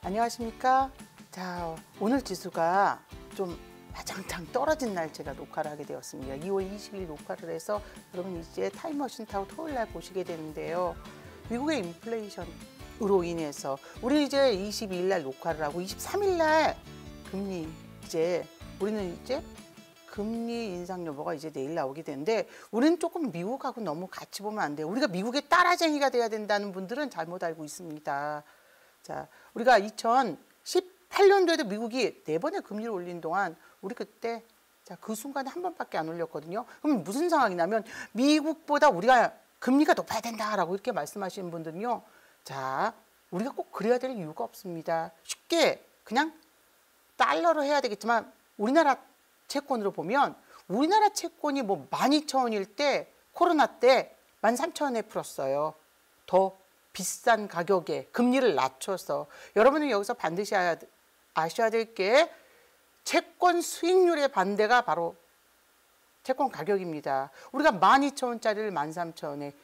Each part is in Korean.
안녕하십니까. 자, 오늘 지수가 좀 와장창 떨어진 날 제가 녹화를 하게 되었습니다. 2월 20일 녹화를 해서 여러분 이제 타임머신 타고 토요일 날 보시게 되는데요. 미국의 인플레이션으로 인해서 우리 이제 22일 날 녹화를 하고 23일 날 금리 우리는 이제 금리 인상 여부가 이제 내일 나오게 되는데 우리는 조금 미국하고 너무 같이 보면 안 돼요. 우리가 미국의 따라쟁이가 돼야 된다는 분들은 잘못 알고 있습니다. 자, 우리가 2018년도에도 미국이 4번의 금리를 올린 동안 우리 그때 그 순간에 한 번밖에 안 올렸거든요. 그럼 무슨 상황이냐면 미국보다 우리가 금리가 높아야 된다라고 이렇게 말씀하시는 분들은요. 자, 우리가 꼭 그래야 될 이유가 없습니다. 쉽게 그냥 달러로 해야 되겠지만 우리나라 채권으로 보면 우리나라 채권이 뭐 12,000원일 때 코로나 때 13,000원에 풀었어요. 더 비싼 가격에 금리를 낮춰서 여러분은 여기서 반드시 아셔야 될 게 채권 수익률의 반대가 바로 채권 가격입니다. 우리가 12,000원짜리를 13,000원에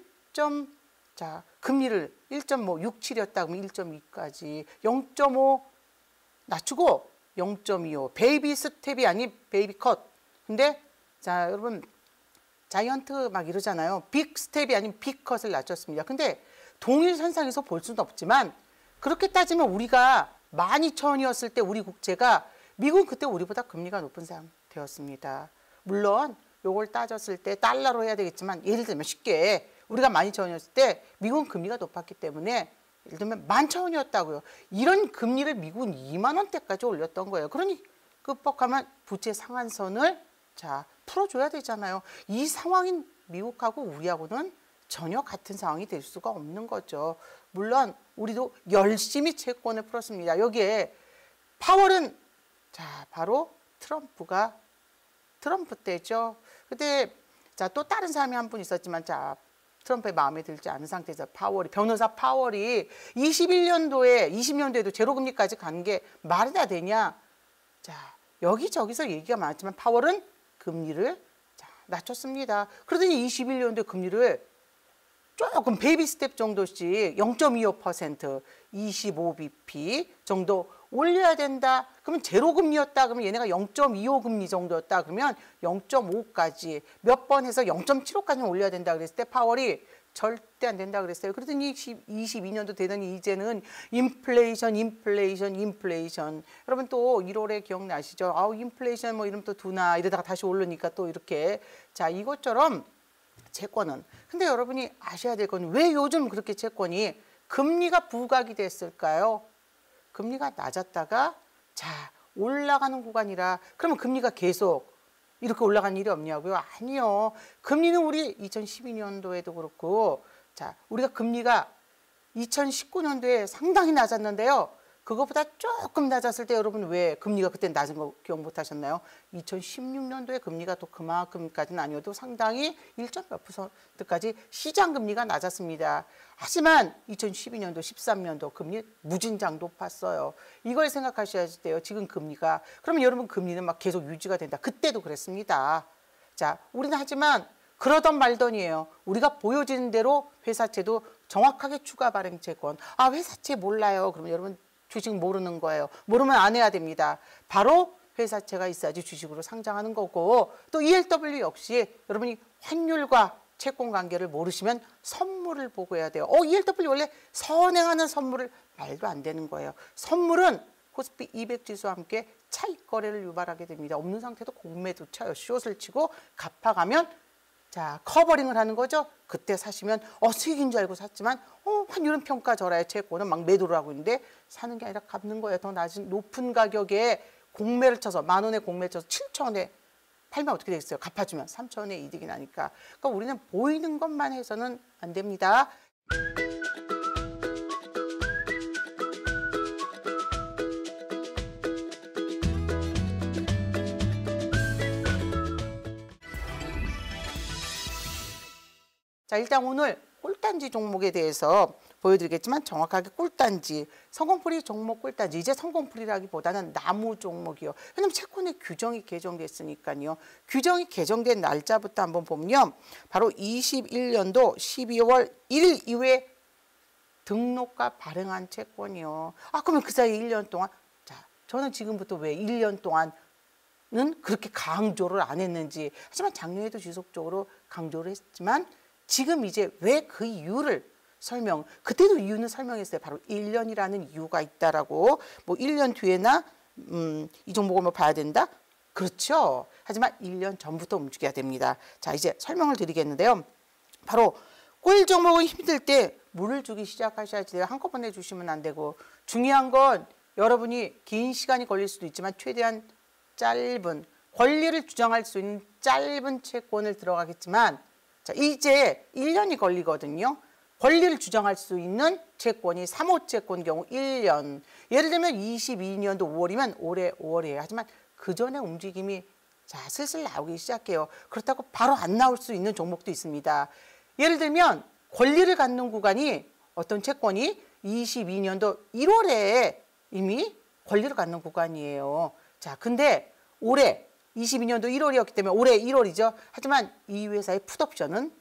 금리를 1.67이었다 그러면 1.2까지 0.5 낮추고 0.25 베이비 스텝이 아닌 베이비 컷. 근데 자 여러분 자이언트 막 이러잖아요. 빅 스텝이 아닌 빅 컷을 낮췄습니다. 근데 동일 선상에서 볼 수는 없지만 그렇게 따지면 우리가 12,000원이었을 때 우리 국채가 미국은 그때 우리보다 금리가 높은 상태였습니다. 물론 요걸 따졌을 때 달러로 해야 되겠지만 예를 들면 쉽게 우리가 12,000원이었을 때 미국은 금리가 높았기 때문에 예를 들면 11,000원이었다고요. 이런 금리를 미국은 2만 원대까지 올렸던 거예요. 그러니 급박하면 부채 상한선을 풀어줘야 되잖아요. 이 상황인 미국하고 우리하고는 전혀 같은 상황이 될 수가 없는 거죠. 물론 우리도 열심히 채권을 풀었습니다. 여기에 파월은 바로 트럼프 때죠. 근데 또 다른 사람이 한 분 있었지만 트럼프의 마음에 들지 않은 상태에서 변호사 파월이 20년도에도 제로금리까지 간 게 말이 다 되냐. 여기저기서 얘기가 많았지만 파월은 금리를 낮췄습니다. 그러더니 21년도에 금리를 조금 베이비 스텝 정도씩 0.25%, 25bp 정도 올려야 된다. 그러면 제로금리였다. 그러면 얘네가 0.25금리 정도였다. 그러면 0.5까지 몇 번 해서 0.75까지 올려야 된다 그랬을 때 파월이 절대 안 된다 그랬어요. 그러더니 22년도 되더니 이제는 인플레이션. 여러분 또 1월에 기억나시죠? 인플레이션 뭐 이러면 또 두나 이러다가 다시 오르니까 또 이렇게. 이것처럼 채권은. 근데 여러분이 아셔야 될 건 왜 요즘 그렇게 채권이 금리가 부각이 됐을까요? 금리가 낮았다가 올라가는 구간이라 그러면 금리가 계속 이렇게 올라간 일이 없냐고요? 아니요. 금리는 우리 2012년도에도 그렇고 우리가 금리가 2019년도에 상당히 낮았는데요. 그거보다 조금 낮았을 때 여러분 왜 금리가 그때 낮은 거 기억 못 하셨나요? 2016년도에 금리가 또 그만큼까지는 아니어도 상당히 1.몇 %까지 시장 금리가 낮았습니다. 하지만 2012년도, 13년도 금리 무진장 높았어요. 이걸 생각하셔야 돼요. 지금 금리가. 그러면 여러분 금리는 막 계속 유지가 된다. 그때도 그랬습니다. 우리는 하지만 그러던 말던이에요. 우리가 보여지는 대로 회사채도 정확하게 추가 발행 채권. 회사채 몰라요. 그러면 여러분 주식 모르는 거예요. 모르면 안 해야 됩니다. 바로 회사채가 있어야지 주식으로 상장하는 거고 또 ELW 역시 여러분이 환율과 채권 관계를 모르시면 선물을 보고 해야 돼요. ELW 원래 선행하는 선물을 말도 안 되는 거예요. 선물은 코스피 200 지수와 함께 차익 거래를 유발하게 됩니다. 없는 상태도 공매도 쳐요. 숏을 치고 갚아가면 커버링을 하는 거죠. 그때 사시면 수익인 줄 알고 샀지만 환율은 평가 절하에 채권은 막 매도를 하고 있는데 사는 게 아니라 갚는 거예요. 더 높은 가격에 공매를 쳐서 10,000원에 공매를 쳐서 7,000원에 팔면 어떻게 되겠어요? 갚아주면 3,000원에 이득이 나니까. 그러니까 우리는 보이는 것만 해서는 안 됩니다. 일단 오늘 꿀단지 종목에 대해서 보여드리겠지만 정확하게 꿀단지, 성공풀이 종목 꿀단지. 이제 성공풀이라기보다는 나무 종목이요. 왜냐면 채권의 규정이 개정됐으니까요. 규정이 개정된 날짜부터 한번 보면 바로 21년도 12월 1일 이후에 등록과 발행한 채권이요. 그러면 그 사이 1년 동안, 자, 저는 지금부터 왜 1년 동안은 그렇게 강조를 안 했는지, 하지만 작년에도 지속적으로 강조를 했지만 지금 이제 왜 그 이유를 그때도 이유는 설명했어요. 바로 1년이라는 이유가 있다라고. 뭐 1년 뒤에나 이 종목을 뭐 봐야 된다? 그렇죠. 하지만 1년 전부터 움직여야 됩니다. 자, 이제 설명을 드리겠는데요. 바로 꿀 종목은 힘들 때 물을 주기 시작하셔야지 돼요. 한꺼번에 주시면 안 되고, 중요한 건 여러분이 긴 시간이 걸릴 수도 있지만 최대한 짧은, 권리를 주장할 수 있는 짧은 채권을 들어가겠지만, 자, 이제 1년이 걸리거든요. 권리를 주장할 수 있는 채권이 3호 채권 경우 1년. 예를 들면 22년도 5월이면 올해 5월이에요. 하지만 그 전에 움직임이 자, 슬슬 나오기 시작해요. 그렇다고 바로 안 나올 수 있는 종목도 있습니다. 예를 들면 권리를 갖는 구간이 어떤 채권이 22년도 1월에 이미 권리를 갖는 구간이에요. 자, 근데 올해 22년도 1월이었기 때문에 올해 1월이죠. 하지만 이 회사의 풋옵션은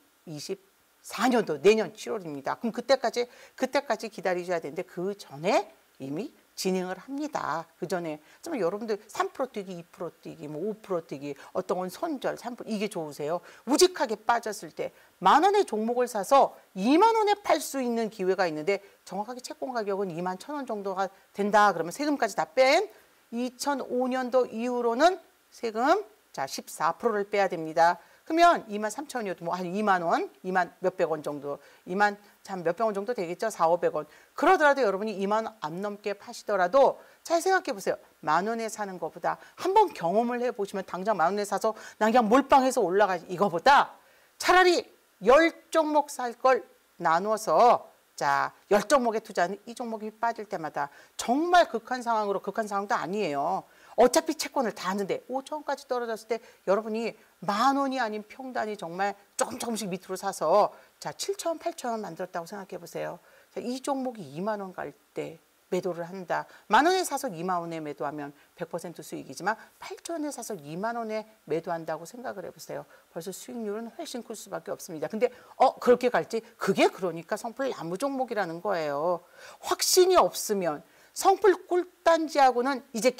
24년도 내년 7월입니다. 그럼 그때까지 기다리셔야 되는데 그 전에 이미 진행을 합니다. 그 전에. 하지만 여러분들 3% 뛰기, 2% 뛰기, 뭐 5% 뛰기, 어떤 건 손절, 3% 이게 좋으세요? 우직하게 빠졌을 때 10,000원의 종목을 사서 20,000원에 팔 수 있는 기회가 있는데 정확하게 채권 가격은 21,000원 정도가 된다. 그러면 세금까지 다 뺀 2005년도 이후로는 세금 자 14%를 빼야 됩니다. 그러면 23,000원이어도 뭐 한 2만 원, 2만 몇백 원 정도, 2만 참 몇백 원 정도 되겠죠? 4,500원. 그러더라도 여러분이 2만 원 안 넘게 파시더라도 잘 생각해 보세요. 10,000원에 사는 것보다 한번 경험을 해보시면 당장 10,000원에 사서 난 그냥 몰빵해서 올라가지 이거보다 차라리 10종목 살 걸 나눠서 자 10종목에 투자하는 이 종목이 빠질 때마다 정말 극한 상황도 아니에요. 어차피 채권을 다 하는데 5,000원까지 떨어졌을 때 여러분이 10,000원이 아닌 평단이 정말 조금씩 밑으로 사서 자 7,000원, 8,000원 만들었다고 생각해 보세요. 자, 이 종목이 2만 원 갈 때 매도를 한다. 10,000원에 사서 2만 원에 매도하면 100% 수익이지만 8,000원에 사서 2만 원에 매도한다고 생각을 해보세요. 벌써 수익률은 훨씬 클 수밖에 없습니다. 근데 그렇게 갈지 그게 그러니까 성풀 나무 종목이라는 거예요. 확신이 없으면 성풀 꿀단지하고는 이제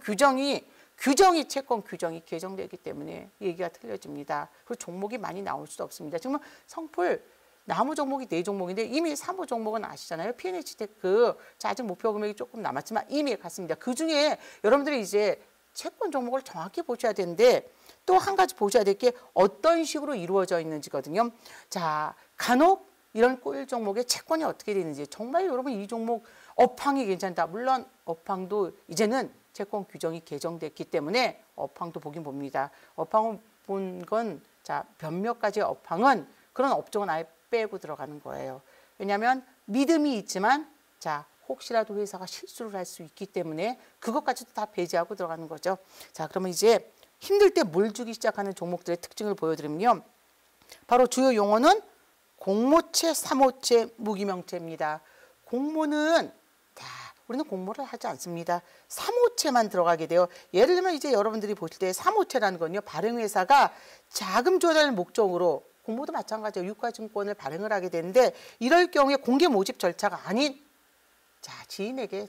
규정이 채권 규정이 개정되기 때문에 얘기가 틀려집니다. 그리고 종목이 많이 나올 수도 없습니다. 지금 성풀 나무 종목이 4종목인데 이미 3호 종목은 아시잖아요. PNH테크. 자, 아직 목표 금액이 조금 남았지만 이미 갔습니다. 그중에 여러분들이 이제 채권 종목을 정확히 보셔야 되는데 또 한 가지 보셔야 될 게 어떤 식으로 이루어져 있는지거든요. 자, 간혹 이런 꿀 종목의 채권이 어떻게 되는지 정말 여러분 이 종목 업황이 괜찮다. 물론 업황도 이제는 채권 규정이 개정됐기 때문에 업황도 보긴 봅니다. 업황을 본 건 자, 몇몇 가지 업황은 그런 업종은 아예 빼고 들어가는 거예요. 왜냐하면 믿음이 있지만 자 혹시라도 회사가 실수를 할 수 있기 때문에 그것까지도 다 배제하고 들어가는 거죠. 자, 그러면 이제 힘들 때 물 주기 시작하는 종목들의 특징을 보여드리면요. 바로 주요 용어는 공모채, 사모채, 무기명채입니다. 공모는 우리는 공모를 하지 않습니다. 사모채만 들어가게 돼요. 예를 들면 이제 여러분들이 보실 때 사모채라는 건요. 발행회사가 자금 조달 목적으로 공모도 마찬가지예요. 유가증권을 발행을 하게 되는데 이럴 경우에 공개 모집 절차가 아닌 자 지인에게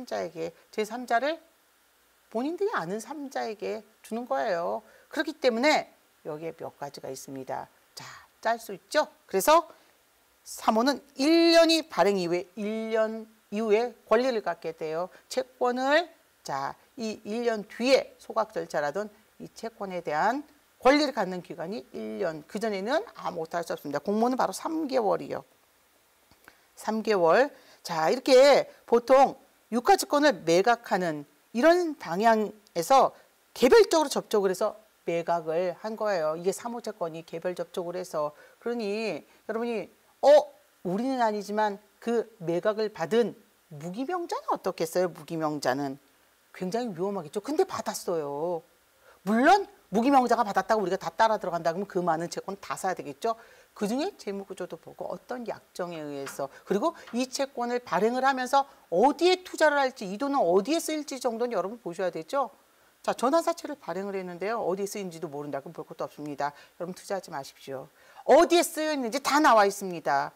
제3자를 본인들이 아는 3자에게 주는 거예요. 그렇기 때문에 여기에 몇 가지가 있습니다. 자, 짤 수 있죠? 그래서 사모는 1년이 발행 이후에 1년 이후에 권리를 갖게 돼요. 채권을 자, 이 1년 뒤에 소각 절차라던 이 채권에 대한 권리를 갖는 기간이 1년. 그전에는 아무것도 할 수 없습니다. 공모는 바로 3개월이요. 3개월. 자, 이렇게 보통 유가증권을 매각하는 이런 방향에서 개별적으로 접촉을 해서 매각을 한 거예요. 이게 사모채권이 개별 접촉을 해서. 그러니 여러분이 우리는 아니지만 그 매각을 받은 무기명자는 어떻겠어요? 무기명자는 굉장히 위험하겠죠. 근데 받았어요. 물론 무기명자가 받았다고 우리가 다 따라 들어간다 그러면 그 많은 채권 다 사야 되겠죠. 그중에 재무구조도 보고 어떤 약정에 의해서 그리고 이 채권을 발행을 하면서 어디에 투자를 할지 이 돈은 어디에 쓰일지 정도는 여러분 보셔야 되죠. 자, 전환사채를 발행을 했는데요. 어디에 쓰인지도 모른다. 그럼 볼 것도 없습니다. 여러분 투자하지 마십시오. 어디에 쓰여 있는지 다 나와 있습니다.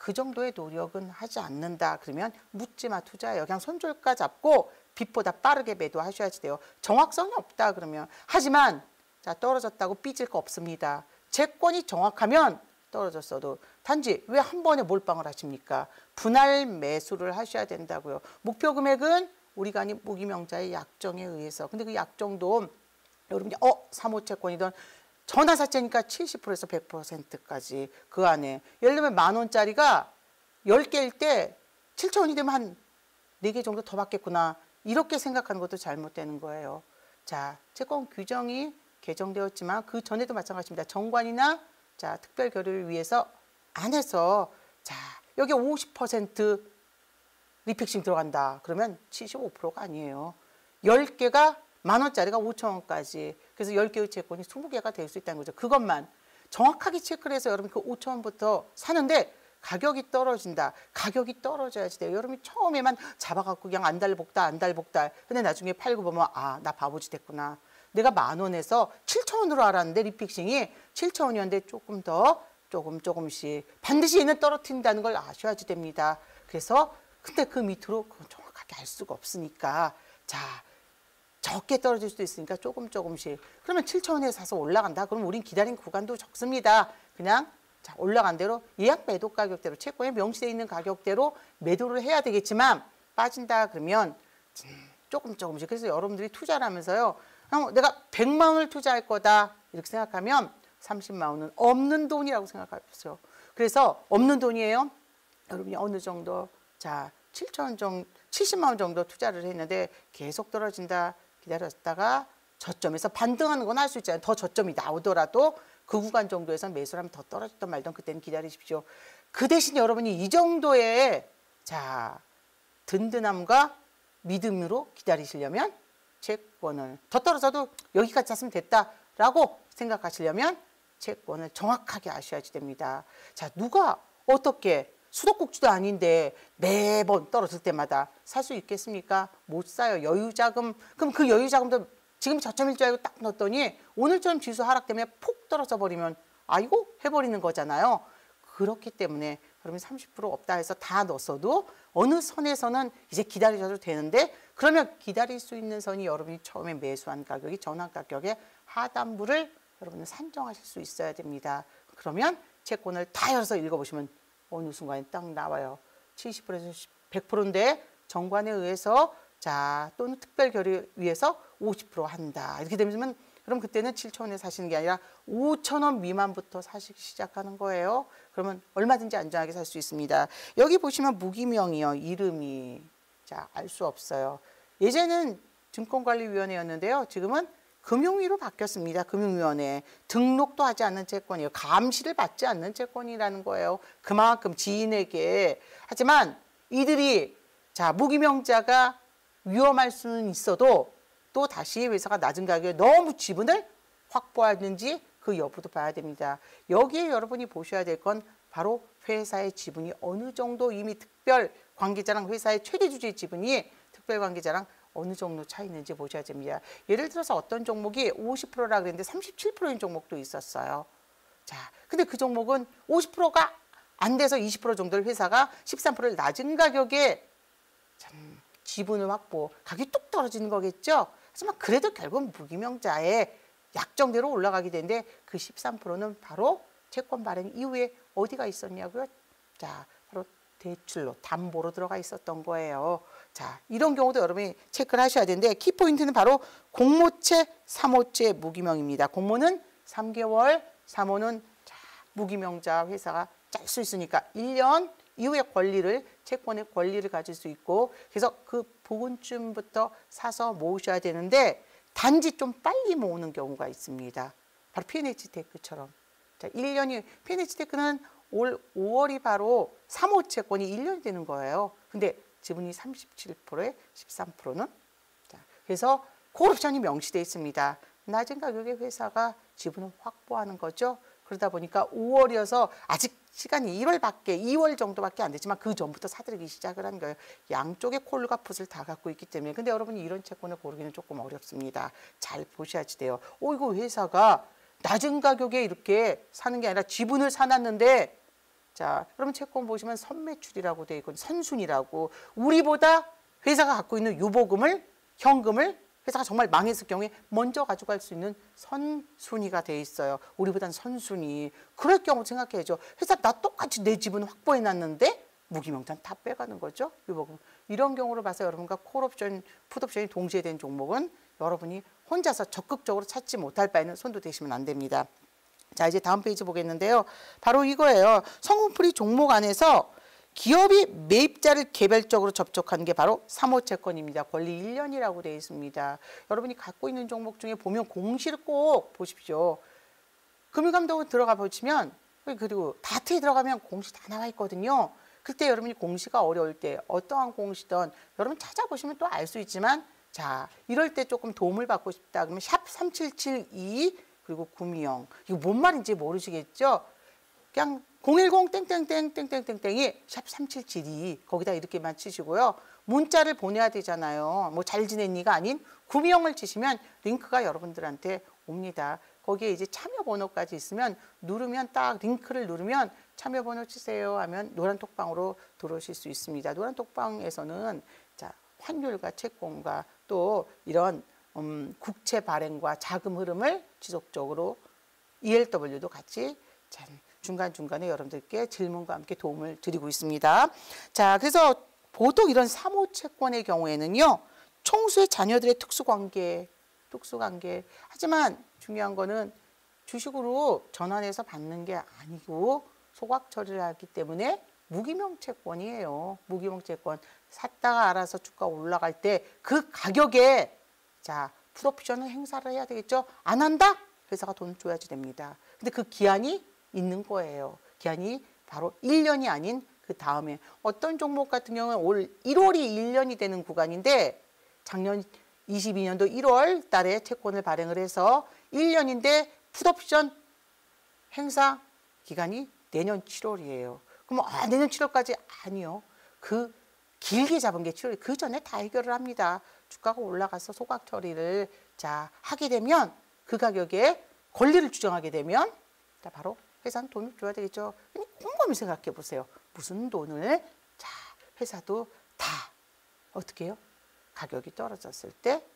그 정도의 노력은 하지 않는다. 그러면 묻지마 투자예요. 그냥 손절가 잡고 빛보다 빠르게 매도하셔야지 돼요. 정확성이 없다 그러면. 하지만 자 떨어졌다고 삐질 거 없습니다. 채권이 정확하면 떨어졌어도 단지 왜 한 번에 몰빵을 하십니까? 분할 매수를 하셔야 된다고요. 목표 금액은 우리가 아닌 무기명자의 약정에 의해서. 근데 그 약정도 여러분이 사모채권이든 전화사채니까 70%에서 100%까지 그 안에. 예를 들면 10,000원짜리가 10개일 때 7,000원이 되면 한 4개 정도 더 받겠구나. 이렇게 생각하는 것도 잘못되는 거예요. 자, 채권 규정이 개정되었지만 그 전에도 마찬가지입니다. 정관이나 자, 특별 결의를 위해서 안에서 자, 여기 50% 리픽싱 들어간다. 그러면 75%가 아니에요. 10개가 10,000원짜리가 5,000원까지. 그래서 10개의 채권이 20개가 될 수 있다는 거죠. 그것만 정확하게 체크를 해서 여러분이 그 5,000원부터 사는데 가격이 떨어진다. 가격이 떨어져야지 돼요. 여러분이 처음에만 잡아갖고 그냥 안달복달. 근데 나중에 팔고 보면 나 바보짓 했구나. 내가 10,000원에서 7,000원으로 알았는데 리픽싱이 7,000원이었는데 조금 더 조금씩 반드시 얘는 떨어뜨린다는 걸 아셔야지 됩니다. 그래서 근데 그 밑으로 그건 정확하게 알 수가 없으니까 자 적게 떨어질 수도 있으니까 조금씩. 그러면 7,000원에 사서 올라간다. 그럼 우린 기다린 구간도 적습니다. 그냥 자 올라간 대로 예약 매도 가격대로 채권에 명시되어 있는 가격대로 매도를 해야 되겠지만 빠진다 그러면 조금씩. 그래서 여러분들이 투자를 하면서요. 내가 100만 원을 투자할 거다 이렇게 생각하면 30만 원은 없는 돈이라고 생각하십시오. 그래서 없는 돈이에요. 여러분이 어느 정도 자 70만 원 정도 투자를 했는데 계속 떨어진다. 기다렸다가 저점에서 반등하는 건 할 수 있잖아요. 더 저점이 나오더라도 그 구간 정도에서 매수를 하면 더 떨어졌던 말던 그때는 기다리십시오. 그 대신 여러분이 이 정도의 자 든든함과 믿음으로 기다리시려면 채권을 더 떨어져도 여기까지 샀으면 됐다라고 생각하시려면 채권을 정확하게 아셔야지 됩니다. 자 누가 어떻게 수도꼭지도 아닌데 매번 떨어질 때마다 살 수 있겠습니까? 못 사요. 여유자금. 그럼 그 여유자금도 지금 저점일 줄 알고 딱 넣었더니 오늘처럼 지수 하락 때문에 폭 떨어져 버리면 아이고 해버리는 거잖아요. 그렇기 때문에 여러분 30% 없다 해서 다 넣었어도 어느 선에서는 이제 기다리셔도 되는데 그러면 기다릴 수 있는 선이 여러분이 처음에 매수한 가격이 전환 가격의 하단부를 여러분은 산정하실 수 있어야 됩니다. 그러면 채권을 다 열어서 읽어보시면 어느 순간에 딱 나와요. 70%에서 100%인데 정관에 의해서 자 또는 특별 결의에 의해서 50% 한다. 이렇게 되면 그럼 그때는 7,000원에 사시는 게 아니라 5,000원 미만부터 사시기 시작하는 거예요. 그러면 얼마든지 안전하게 살 수 있습니다. 여기 보시면 무기명이요. 이름이 자 알 수 없어요. 예전에는 증권관리위원회였는데요. 지금은 금융위로 바뀌었습니다. 금융위원회. 등록도 하지 않는 채권이에요. 감시를 받지 않는 채권이라는 거예요. 그만큼 지인에게. 하지만 이들이 자 무기명자가 위험할 수는 있어도 또 다시 회사가 낮은 가격에 너무 지분을 확보하는지 그 여부도 봐야 됩니다. 여기에 여러분이 보셔야 될 건 바로 회사의 지분이 어느 정도 이미 특별 관계자랑 회사의 최대 주주의 지분이 특별 관계자랑 어느 정도 차 있는지 보셔야 됩니다. 예를 들어서 어떤 종목이 50%라 그랬는데 37%인 종목도 있었어요. 자, 근데 그 종목은 50%가 안 돼서 20% 정도를 회사가 13%를 낮은 가격에 참 지분을 확보, 가격이 뚝 떨어지는 거겠죠. 하지만 그래도 결국은 무기명자의 약정대로 올라가게 되는데 그 13%는 바로 채권 발행 이후에 어디가 있었냐고요? 자, 바로 대출로, 담보로 들어가 있었던 거예요. 자, 이런 경우도 여러분이 체크를 하셔야 되는데 키포인트는 바로 공모채, 사모채, 무기명입니다. 공모는 3개월, 사모는 자, 무기명자 회사가 짤 수 있으니까 1년 이후에 권리를, 채권의 권리를 가질 수 있고 그래서 그 부근쯤부터 사서 모으셔야 되는데 단지 좀 빨리 모으는 경우가 있습니다. 바로 PNH테크처럼. 자, 1년이, PNH테크는 올 5월이 바로 사모채권이 1년이 되는 거예요. 근데 지분이 37%에 13%는 자, 그래서 콜옵션이 명시되어 있습니다. 낮은 가격에 회사가 지분을 확보하는 거죠. 그러다 보니까 5월이어서 아직 시간이 2월 정도밖에 안 됐지만 그 전부터 사들이기 시작을 한 거예요. 양쪽에 콜과 풋을 다 갖고 있기 때문에. 근데 여러분이 이런 채권을 고르기는 조금 어렵습니다. 잘 보셔야지 돼요. 이거 회사가 낮은 가격에 이렇게 사는 게 아니라 지분을 사놨는데 자, 그러면 채권 보시면 선매출이라고 되어 있고 선순이라고 우리보다 회사가 갖고 있는 유보금을 현금을 회사가 정말 망했을 경우에 먼저 가져갈 수 있는 선순위가 돼 있어요. 우리보다는 선순위. 그럴 경우 생각해야죠. 회사 나 똑같이 내 집은 확보해 놨는데 무기명단 다 빼가는 거죠. 유보금. 이런 경우로 봐서 여러분과 콜옵션, 풋옵션이 동시에 된 종목은 여러분이 혼자서 적극적으로 찾지 못할 바에는 손도 대시면 안 됩니다. 자, 이제 다음 페이지 보겠는데요. 바로 이거예요. 성분풀이 종목 안에서 기업이 매입자를 개별적으로 접촉하는 게 바로 사모채권입니다. 권리 1년이라고 되어 있습니다. 여러분이 갖고 있는 종목 중에 보면 공시를 꼭 보십시오. 금융감독원 들어가 보시면 그리고 다트에 들어가면 공시 다 나와 있거든요. 그때 여러분이 공시가 어려울 때 어떠한 공시든 여러분 찾아보시면 또 알 수 있지만 자, 이럴 때 조금 도움을 받고 싶다 그러면 샵 3772 그리고 구미영. 이거 뭔 말인지 모르시겠죠? 그냥 010 땡땡땡땡땡땡땡이 샵 3772 거기다 이렇게만 치시고요. 문자를 보내야 되잖아요. 뭐 잘 지냈니가 아닌 구미영을 치시면 링크가 여러분들한테 옵니다. 거기에 이제 참여 번호까지 있으면 누르면 딱 링크를 누르면 참여 번호 치세요 하면 노란 톡방으로 들어오실 수 있습니다. 노란 톡방에서는 자, 환율과 채권과 또 이런 국채 발행과 자금 흐름을 지속적으로 ELW도 같이 중간중간에 여러분들께 질문과 함께 도움을 드리고 있습니다. 자, 그래서 보통 이런 사모채권의 경우에는요. 총수의 자녀들의 특수관계. 하지만 중요한 거는 주식으로 전환해서 받는 게 아니고 소각 처리를 하기 때문에 무기명 채권이에요. 무기명 채권. 샀다가 알아서 주가 올라갈 때 그 가격에 자, 풋옵션을 행사를 해야 되겠죠. 안 한다? 회사가 돈 줘야지 됩니다. 근데 그 기한이 있는 거예요. 기한이 바로 1년이 아닌 그 다음에 어떤 종목 같은 경우는 올 1월이 1년이 되는 구간인데 작년 22년도 1월 달에 채권을 발행을 해서 1년인데 풋옵션 행사 기간이 내년 7월이에요. 그럼 내년 7월까지 아니요. 그 길게 잡은 게 7월. 그 전에 다 해결을 합니다. 주가가 올라가서 소각 처리를 자 하게 되면 그 가격에 권리를 주장하게 되면 자 바로 회사는 돈을 줘야 되겠죠. 곰곰이 생각해 보세요. 무슨 돈을 자 회사도 다 어떻게 해요? 가격이 떨어졌을 때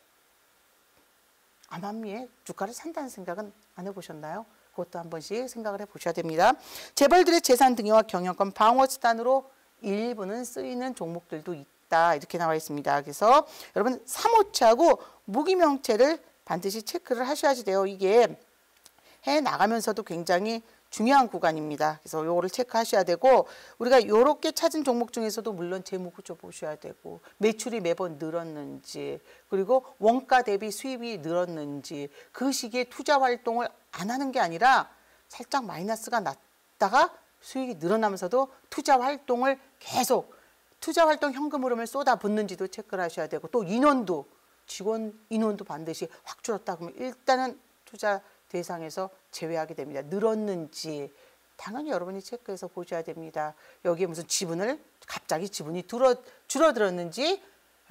암암리에 주가를 산다는 생각은 안 해보셨나요? 그것도 한 번씩 생각을 해보셔야 됩니다. 재벌들의 재산 등용과 경영권 방어 수단으로 일부는 쓰이는 종목들도 있다. 이렇게 나와 있습니다. 그래서 여러분 사모채하고 무기명채를 반드시 체크를 하셔야지 돼요. 이게 해 나가면서도 굉장히 중요한 구간입니다. 그래서 요거를 체크하셔야 되고 우리가 요렇게 찾은 종목 중에서도 물론 재무구조 보셔야 되고 매출이 매번 늘었는지 그리고 원가 대비 수입이 늘었는지 그 시기에 투자 활동을 안 하는 게 아니라 살짝 마이너스가 났다가 수익이 늘어나면서도 투자 활동을 계속 투자 활동 현금 흐름을 쏟아붓는지도 체크를 하셔야 되고 또 인원도 직원 인원도 반드시 확 줄었다 그러면 일단은 투자 대상에서 제외하게 됩니다. 늘었는지 당연히 여러분이 체크해서 보셔야 됩니다. 여기에 무슨 지분을 갑자기 지분이 줄어들었는지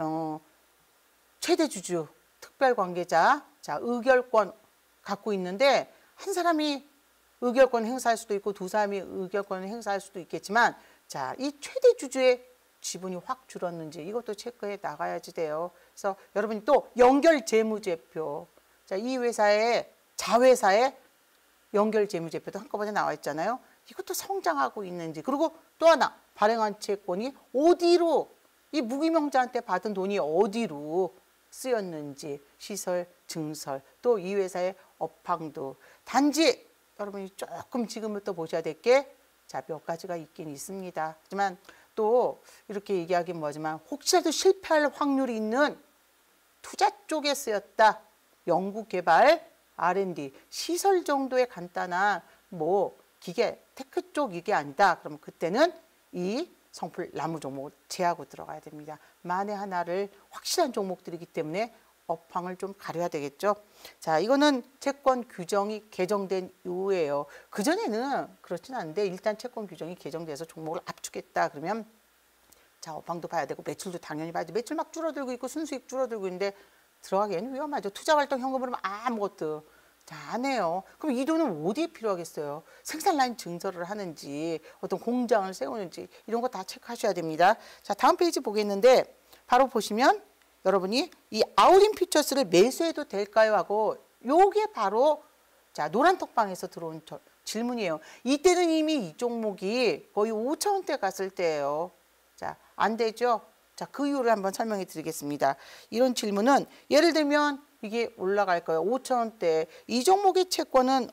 최대 주주 특별 관계자 자 의결권 갖고 있는데 한 사람이 의결권 행사할 수도 있고 두 사람이 의결권을 행사할 수도 있겠지만 자 이 최대 주주의 지분이 확 줄었는지 이것도 체크해 나가야지 돼요. 그래서 여러분이 또 연결 재무제표 자 이 회사의 자회사의 연결 재무제표도 한꺼번에 나와 있잖아요. 이것도 성장하고 있는지 그리고 또 하나 발행한 채권이 어디로 이 무기명자한테 받은 돈이 어디로 쓰였는지 시설, 증설 또 이 회사의 업황도 단지 여러분이 조금 지금부터 보셔야 될 게 자 몇 가지가 있긴 있습니다. 하지만 또 이렇게 얘기하긴 뭐지만 혹시라도 실패할 확률이 있는 투자 쪽에 쓰였다. 연구개발 R&D, 시설 정도의 간단한 뭐 기계, 테크 쪽 이게 아니다. 그러면 그때는 이 성풀 나무 종목을 제하고 들어가야 됩니다. 만에 하나를 확실한 종목들이기 때문에 업황을 좀 가려야 되겠죠. 자, 이거는 채권 규정이 개정된 이후예요. 그전에는 그렇진 않은데 일단 채권 규정이 개정돼서 종목을 압축했다. 그러면 자, 업황도 봐야 되고 매출도 당연히 봐야죠. 매출 막 줄어들고 있고 순수익 줄어들고 있는데 들어가기에는 위험하죠. 투자활동 현금으로 아무것도 자, 안 해요. 그럼 이 돈은 어디에 필요하겠어요? 생산 라인 증설을 하는지, 어떤 공장을 세우는지 이런 거 다 체크하셔야 됩니다. 자, 다음 페이지 보겠는데 바로 보시면 여러분이 이 아우딘 퓨처스를 매수해도 될까요? 하고 요게 바로 자, 노란 톡방에서 들어온 질문이에요. 이때는 이미 이 종목이 거의 5,000원대 갔을 때예요. 자, 안 되죠? 자, 그 이유를 한번 설명해 드리겠습니다. 이런 질문은 예를 들면 이게 올라갈 거예요. 5,000원대. 이 종목의 채권은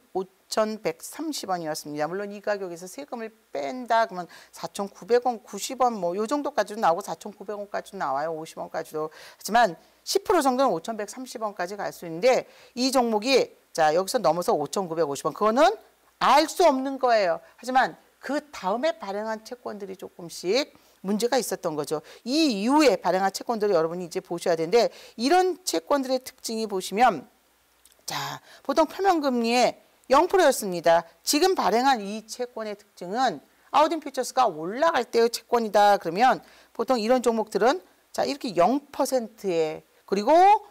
5,130원이었습니다. 물론 이 가격에서 세금을 뺀다 그러면 4,900원, 90원 뭐 요 정도까지도 나오고 4,900원까지도 나와요. 50원까지도. 하지만 10% 정도는 5,130원까지 갈 수 있는데 이 종목이 자, 여기서 넘어서 5,950원. 그거는 알 수 없는 거예요. 하지만 그 다음에 발행한 채권들이 조금씩 문제가 있었던 거죠. 이 이후에 발행한 채권들을 여러분이 이제 보셔야 되는데 이런 채권들의 특징이 보시면 자, 보통 표면금리의 0%였습니다. 지금 발행한 이 채권의 특징은 아우딘 퓨처스가 올라갈 때의 채권이다. 그러면 보통 이런 종목들은 자, 이렇게 0%에 그리고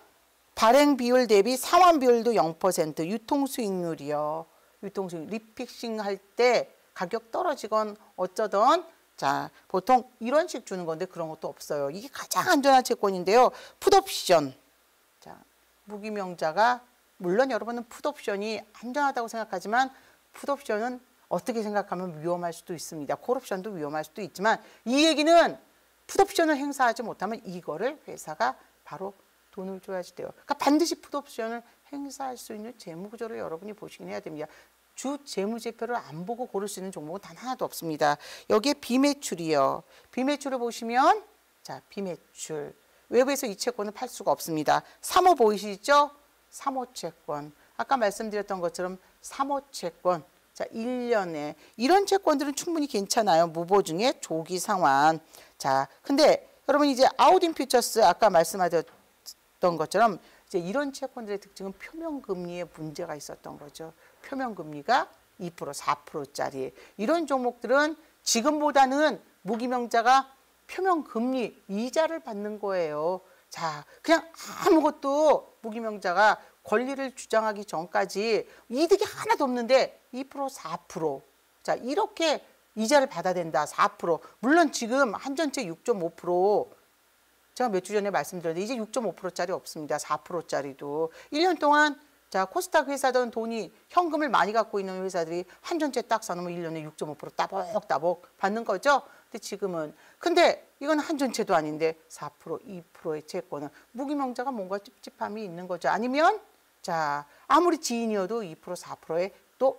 발행 비율 대비 상환 비율도 0%, 유통 수익률이요. 유통 수익 리픽싱 할 때 가격 떨어지건 어쩌던 자, 보통 이런 식 주는 건데 그런 것도 없어요. 이게 가장 안전한 채권인데요. 풋옵션. 자, 무기명자가 물론 여러분은 풋옵션이 안전하다고 생각하지만 풋옵션은 어떻게 생각하면 위험할 수도 있습니다. 콜옵션도 위험할 수도 있지만 이 얘기는 풋옵션을 행사하지 못하면 이거를 회사가 바로 돈을 줘야지 돼요. 그러니까 반드시 풋옵션을 행사할 수 있는 재무구조를 여러분이 보시긴 해야 됩니다. 주 재무제표를 안 보고 고를 수 있는 종목은 단 하나도 없습니다. 여기에 비매출이요. 비매출을 보시면 자, 비매출. 외부에서 이 채권을 팔 수가 없습니다. 3호 보이시죠? 3호 채권. 아까 말씀드렸던 것처럼 3호 채권. 자, 1년에 이런 채권들은 충분히 괜찮아요. 무보증의 조기 상환. 자, 근데 여러분 이제 아우딘 퓨처스 아까 말씀하셨던 것처럼 이제 이런 채권들의 특징은 표면금리에 문제가 있었던 거죠. 표면금리가 2%, 4%짜리. 이런 종목들은 지금보다는 무기명자가 표면금리 이자를 받는 거예요. 자, 그냥 아무것도 무기명자가 권리를 주장하기 전까지 이득이 하나도 없는데 2%, 4%. 자, 이렇게 이자를 받아야 된다. 4%. 물론 지금 한전채 6.5%. 제가 몇 주 전에 말씀드렸는데 이제 6.5%짜리 없습니다. 4%짜리도. 1년 동안 자, 코스닥 회사든 돈이 현금을 많이 갖고 있는 회사들이 한전채 딱 사놓으면 1년에 6.5% 따복따복 받는 거죠. 근데 지금은 근데 이건 한전채도 아닌데 4%, 2%의 채권은 무기명자가 뭔가 찝찝함이 있는 거죠. 아니면 자, 아무리 지인이어도 2%, 4%의 또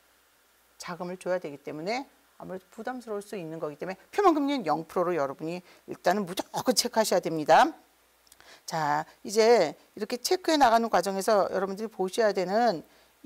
자금을 줘야 되기 때문에 아무래도 부담스러울 수 있는 거기 때문에 표면금리는 0%로 여러분이 일단은 무조건 체크하셔야 됩니다. 자, 이제 이렇게 체크해 나가는 과정에서 여러분들이 보셔야 되는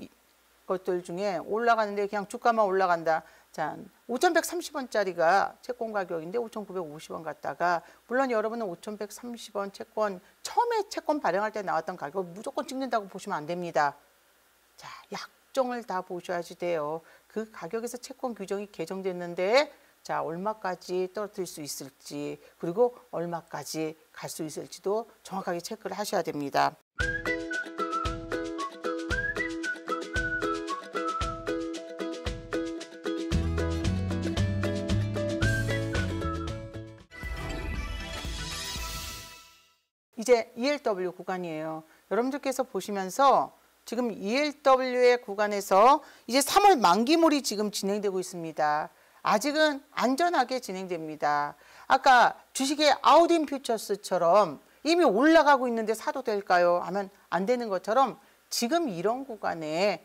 것들 중에 올라가는데 그냥 주가만 올라간다. 자, 5,130원짜리가 채권 가격인데 5,950원 갔다가 물론 여러분은 5,130원 채권 처음에 채권 발행할 때 나왔던 가격을 무조건 찍는다고 보시면 안 됩니다. 자, 약정을 다 보셔야지 돼요. 그 가격에서 채권 규정이 개정됐는데 자, 얼마까지 떨어뜨릴 수 있을지 그리고 얼마까지 갈 수 있을지도 정확하게 체크를 하셔야 됩니다. 이제 ELW 구간이에요. 여러분들께서 보시면서 지금 ELW의 구간에서 이제 3월 만기몰이 지금 진행되고 있습니다. 아직은 안전하게 진행됩니다. 아까 주식의 아우딘 퓨처스처럼 이미 올라가고 있는데 사도 될까요? 하면 안 되는 것처럼 지금 이런 구간에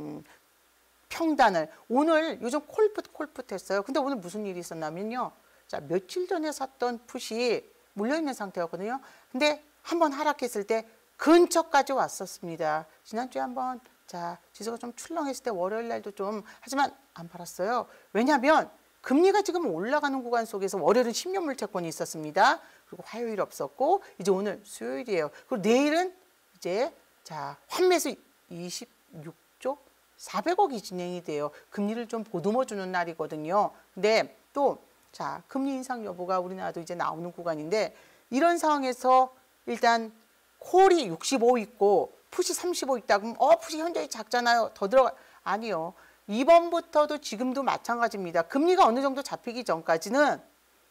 평단을 오늘 요즘 콜풋 했어요. 근데 오늘 무슨 일이 있었냐면요. 자, 며칠 전에 샀던 풋이 물려있는 상태였거든요. 근데 한번 하락했을 때 근처까지 왔었습니다. 지난주에 한번 자, 지수가 좀 출렁했을 때 월요일 날도 좀 하지만 안 팔았어요. 왜냐하면 금리가 지금 올라가는 구간 속에서 월요일은 10년물 채권이 있었습니다. 그리고 화요일 없었고 이제 오늘 수요일이에요. 그리고 내일은 이제 자, 환매수 26조 400억이 진행이 돼요. 금리를 좀 보듬어 주는 날이거든요. 근데 또 자, 금리 인상 여부가 우리나라도 이제 나오는 구간인데 이런 상황에서 일단 콜이 65 있고 푸시 35 있다 그러면 푸시 현저히 작잖아요. 더 들어가. 아니요. 이번부터도 지금도 마찬가지입니다. 금리가 어느 정도 잡히기 전까지는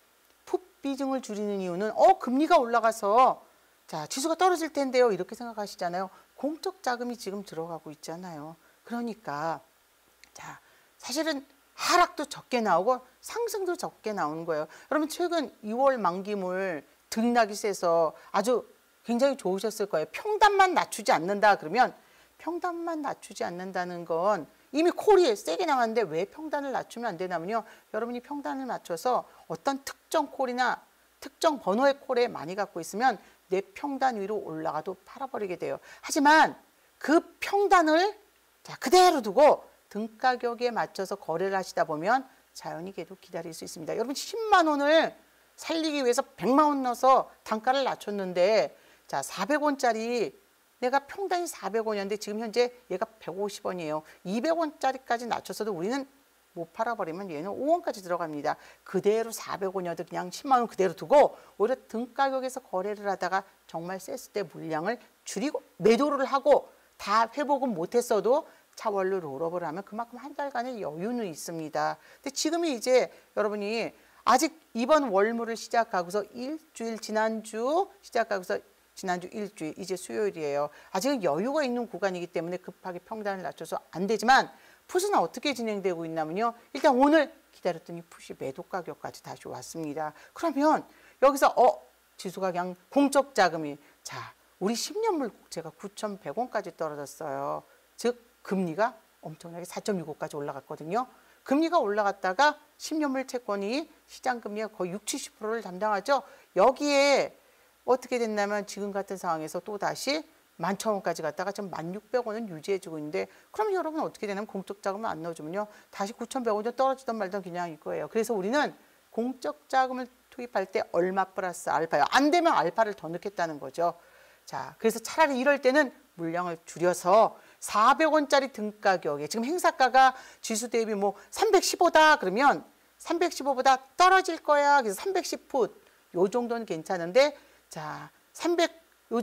풋 비중을 줄이는 이유는 금리가 올라가서 자 지수가 떨어질 텐데요. 이렇게 생각하시잖아요. 공적 자금이 지금 들어가고 있잖아요. 그러니까 자 사실은 하락도 적게 나오고 상승도 적게 나오는 거예요. 여러분 최근 2월 만기물 등락이 세서 아주 굉장히 좋으셨을 거예요. 평단만 낮추지 않는다 그러면 평단만 낮추지 않는다는 건 이미 콜이 세게 나왔는데 왜 평단을 낮추면 안 되냐면요. 여러분이 평단을 맞춰서 어떤 특정 콜이나 특정 번호의 콜에 많이 갖고 있으면 내 평단 위로 올라가도 팔아버리게 돼요. 하지만 그 평단을 자 그대로 두고 등 가격에 맞춰서 거래를 하시다 보면 자연히 계속 기다릴 수 있습니다. 여러분 10만 원을 살리기 위해서 100만 원 넣어서 단가를 낮췄는데 자 400원짜리 내가 평단이 400원이었는데 지금 현재 얘가 150원이에요. 200원짜리까지 낮췄어도 우리는 못 팔아버리면 얘는 5원까지 들어갑니다. 그대로 400원이어도 그냥 10만 원 그대로 두고 오히려 등가격에서 거래를 하다가 정말 셌을 때 물량을 줄이고 매도를 하고 다 회복은 못했어도 차월로 롤업을 하면 그만큼 한 달간의 여유는 있습니다. 근데 지금이 이제 여러분이 아직 이번 월물을 시작하고서 일주일 지난주 시작하고서 지난주 일주일 이제 수요일이에요. 아직은 여유가 있는 구간이기 때문에 급하게 평단을 낮춰서 안 되지만 풋은 어떻게 진행되고 있냐면요. 일단 오늘 기다렸더니 풋이 매도 가격까지 다시 왔습니다. 그러면 여기서 지수가 그냥 공적 자금이 자 우리 10년물 국채가 9,100원까지 떨어졌어요. 즉 금리가 엄청나게 4.65까지 올라갔거든요. 금리가 올라갔다가 10년물 채권이 시장 금리가 거의 60, 70%를 담당하죠. 여기에 어떻게 됐냐면 지금 같은 상황에서 또 다시 11,000원까지 갔다가 지금 1,600원은 유지해주고 있는데 그럼 여러분 어떻게 되냐면 공적 자금을 안 넣어주면요. 다시 9,100원 떨어지던 말던 그냥 이거예요. 그래서 우리는 공적 자금을 투입할 때 얼마 플러스 알파요. 안 되면 알파를 더 넣겠다는 거죠. 자, 그래서 차라리 이럴 때는 물량을 줄여서 400원짜리 등가격에 지금 행사가가 지수 대비 뭐 315다 그러면 315보다 떨어질 거야. 그래서 310풋 요 정도는 괜찮은데 자, 300 요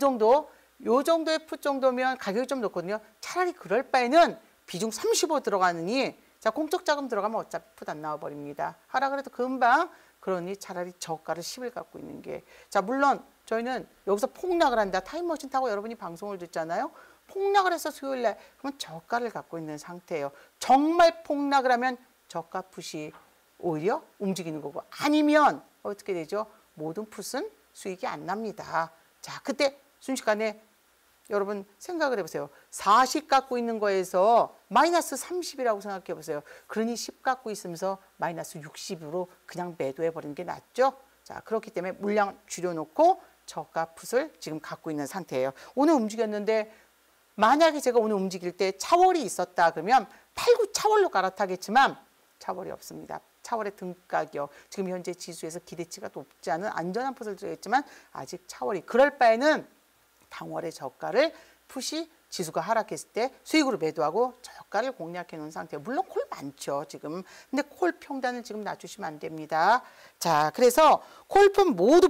정도의 풋 정도면 가격이 좀 높거든요. 차라리 그럴 바에는 비중 35 들어가느니 자, 공적 자금 들어가면 어차피 풋 안 나와 버립니다. 하라 그래도 금방 그러니 차라리 저가를 10을 갖고 있는 게 자, 물론 저희는 여기서 폭락을 한다. 타임머신 타고 여러분이 방송을 듣잖아요. 폭락을 해서 수요일 날 그러면 저가를 갖고 있는 상태예요. 정말 폭락을 하면 저가 풋이 오히려 움직이는 거고 아니면 어떻게 되죠? 모든 풋은 수익이 안 납니다. 자, 그때 순식간에 여러분 생각을 해보세요. 40 갖고 있는 거에서 마이너스 30이라고 생각해 보세요. 그러니 10 갖고 있으면서 마이너스 60으로 그냥 매도해버리는 게 낫죠. 자, 그렇기 때문에 물량 줄여놓고 저가 풋을 지금 갖고 있는 상태예요. 오늘 움직였는데 만약에 제가 오늘 움직일 때 차월이 있었다 그러면 89 차월로 갈아타겠지만 차월이 없습니다. 차월의 등가격 지금 현재 지수에서 기대치가 높지 않은 안전한 풋을 들어있지만 아직 차월이 그럴 바에는 당월의 저가를 풋이 지수가 하락했을 때 수익으로 매도하고 저가를 공략해 놓은 상태예요. 물론 콜 많죠 지금. 근데 콜 평단을 지금 낮추시면 안 됩니다. 자, 그래서 콜풋 모두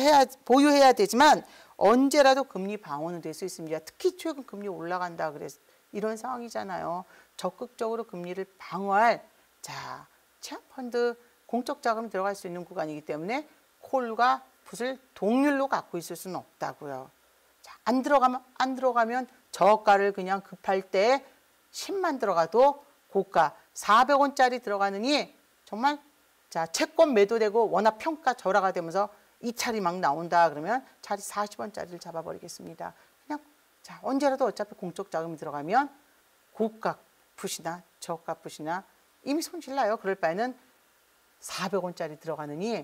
보유해야 되지만 언제라도 금리 방어는 될 수 있습니다. 특히 최근 금리 올라간다 그래서 이런 상황이잖아요. 적극적으로 금리를 방어할 자 체험펀드 공적 자금이 들어갈 수 있는 구간이기 때문에 콜과 풋을 동률로 갖고 있을 수는 없다고요. 자, 안 들어가면 저가를 그냥 급할 때 10만 들어가도 고가 400원짜리 들어가느니 정말 자 채권 매도되고 워낙 평가 절하가 되면서 이 차리 막 나온다 그러면 차리 40원짜리를 잡아버리겠습니다. 그냥 자 언제라도 어차피 공적 자금이 들어가면 고가 풋이나 저가 풋이나 이미 손실나요. 그럴 바에는 400원짜리 들어가느니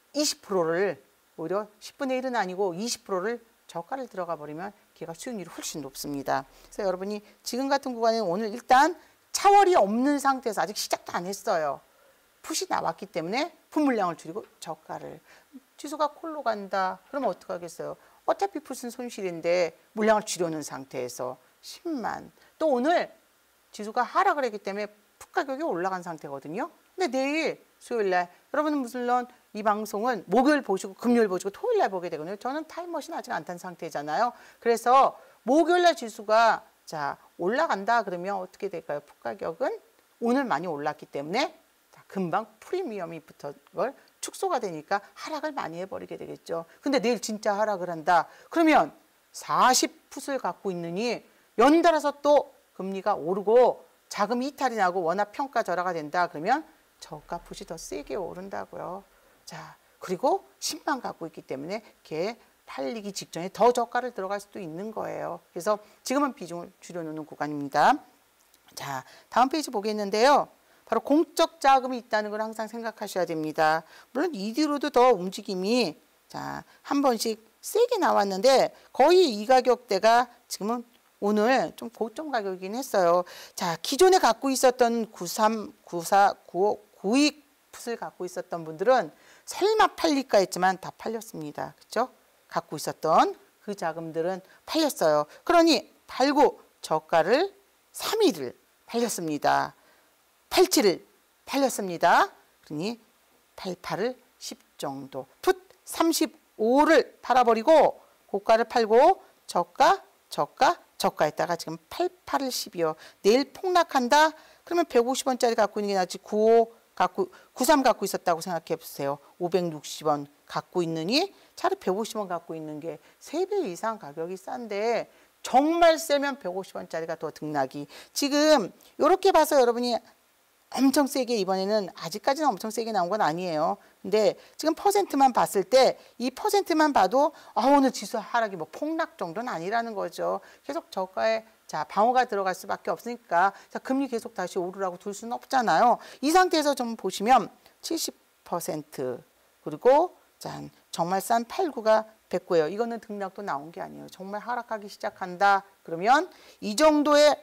20%를 오히려 10분의 1은 아니고 20%를 저가를 들어가 버리면 걔가 수익률이 훨씬 높습니다. 그래서 여러분이 지금 같은 구간에는 오늘 일단 차월이 없는 상태에서 아직 시작도 안 했어요. 풋이 나왔기 때문에 풋 물량을 줄이고 저가를 지수가 콜로 간다. 그러면 어떡하겠어요? 어차피 풋은 손실인데 물량을 줄여놓은 상태에서 10만. 또 오늘 지수가 하락을 했기 때문에 풋 가격이 올라간 상태거든요. 근데 내일 수요일 날 여러분은 물론 이 방송은 목요일 보시고 금요일 보시고 토요일 날 보게 되거든요. 저는 타임머신 아직 안 탄 상태잖아요. 그래서 목요일날 지수가 자 올라간다 그러면 어떻게 될까요? 풋 가격은 오늘 많이 올랐기 때문에 자, 금방 프리미엄이 붙은 걸 축소가 되니까 하락을 많이 해버리게 되겠죠. 근데 내일 진짜 하락을 한다. 그러면 40풋을 갖고 있느니 연달아서 또 금리가 오르고 자금 이탈이 나고 워낙 평가 절하가 된다. 그러면 저가 풋이 더 세게 오른다고요. 자, 그리고 10만 갖고 있기 때문에 걔 팔리기 직전에 더 저가를 들어갈 수도 있는 거예요. 그래서 지금은 비중을 줄여놓는 구간입니다. 자, 다음 페이지 보겠는데요. 바로 공적 자금이 있다는 걸 항상 생각하셔야 됩니다. 물론 이 뒤로도 더 움직임이 자, 한 번씩 세게 나왔는데 거의 이 가격대가 지금은 오늘 좀 고점 가격이긴 했어요. 자, 기존에 갖고 있었던 93, 94, 95, 92 풋을 갖고 있었던 분들은 설마 팔릴까 했지만 다 팔렸습니다. 그렇죠? 갖고 있었던 그 자금들은 팔렸어요. 그러니 팔고 저가를 3일을 팔렸습니다. 87을 팔렸습니다. 그러니 88을 10 정도. 풋 35를 팔아버리고 고가를 팔고 저가했다가 지금 88을 10이요. 내일 폭락한다? 그러면 150원짜리 갖고 있는 게 낫지 93 갖고 있었다고 생각해 보세요. 560원 갖고 있느니 차라리 150원 갖고 있는 게 3배 이상 가격이 싼데 정말 세면 150원짜리가 더 등락이. 지금 이렇게 봐서 여러분이 엄청 세게 이번에는 아직까지는 엄청 세게 나온 건 아니에요. 근데 지금 퍼센트만 봤을 때 이 퍼센트만 봐도 오늘 지수 하락이 뭐 폭락 정도는 아니라는 거죠. 계속 저가에 자 방어가 들어갈 수밖에 없으니까 자 금리 계속 다시 오르라고 둘 수는 없잖아요. 이 상태에서 좀 보시면 70% 그리고 자 정말 싼 89가 109예요. 이거는 등락도 나온 게 아니에요. 정말 하락하기 시작한다. 그러면 이 정도의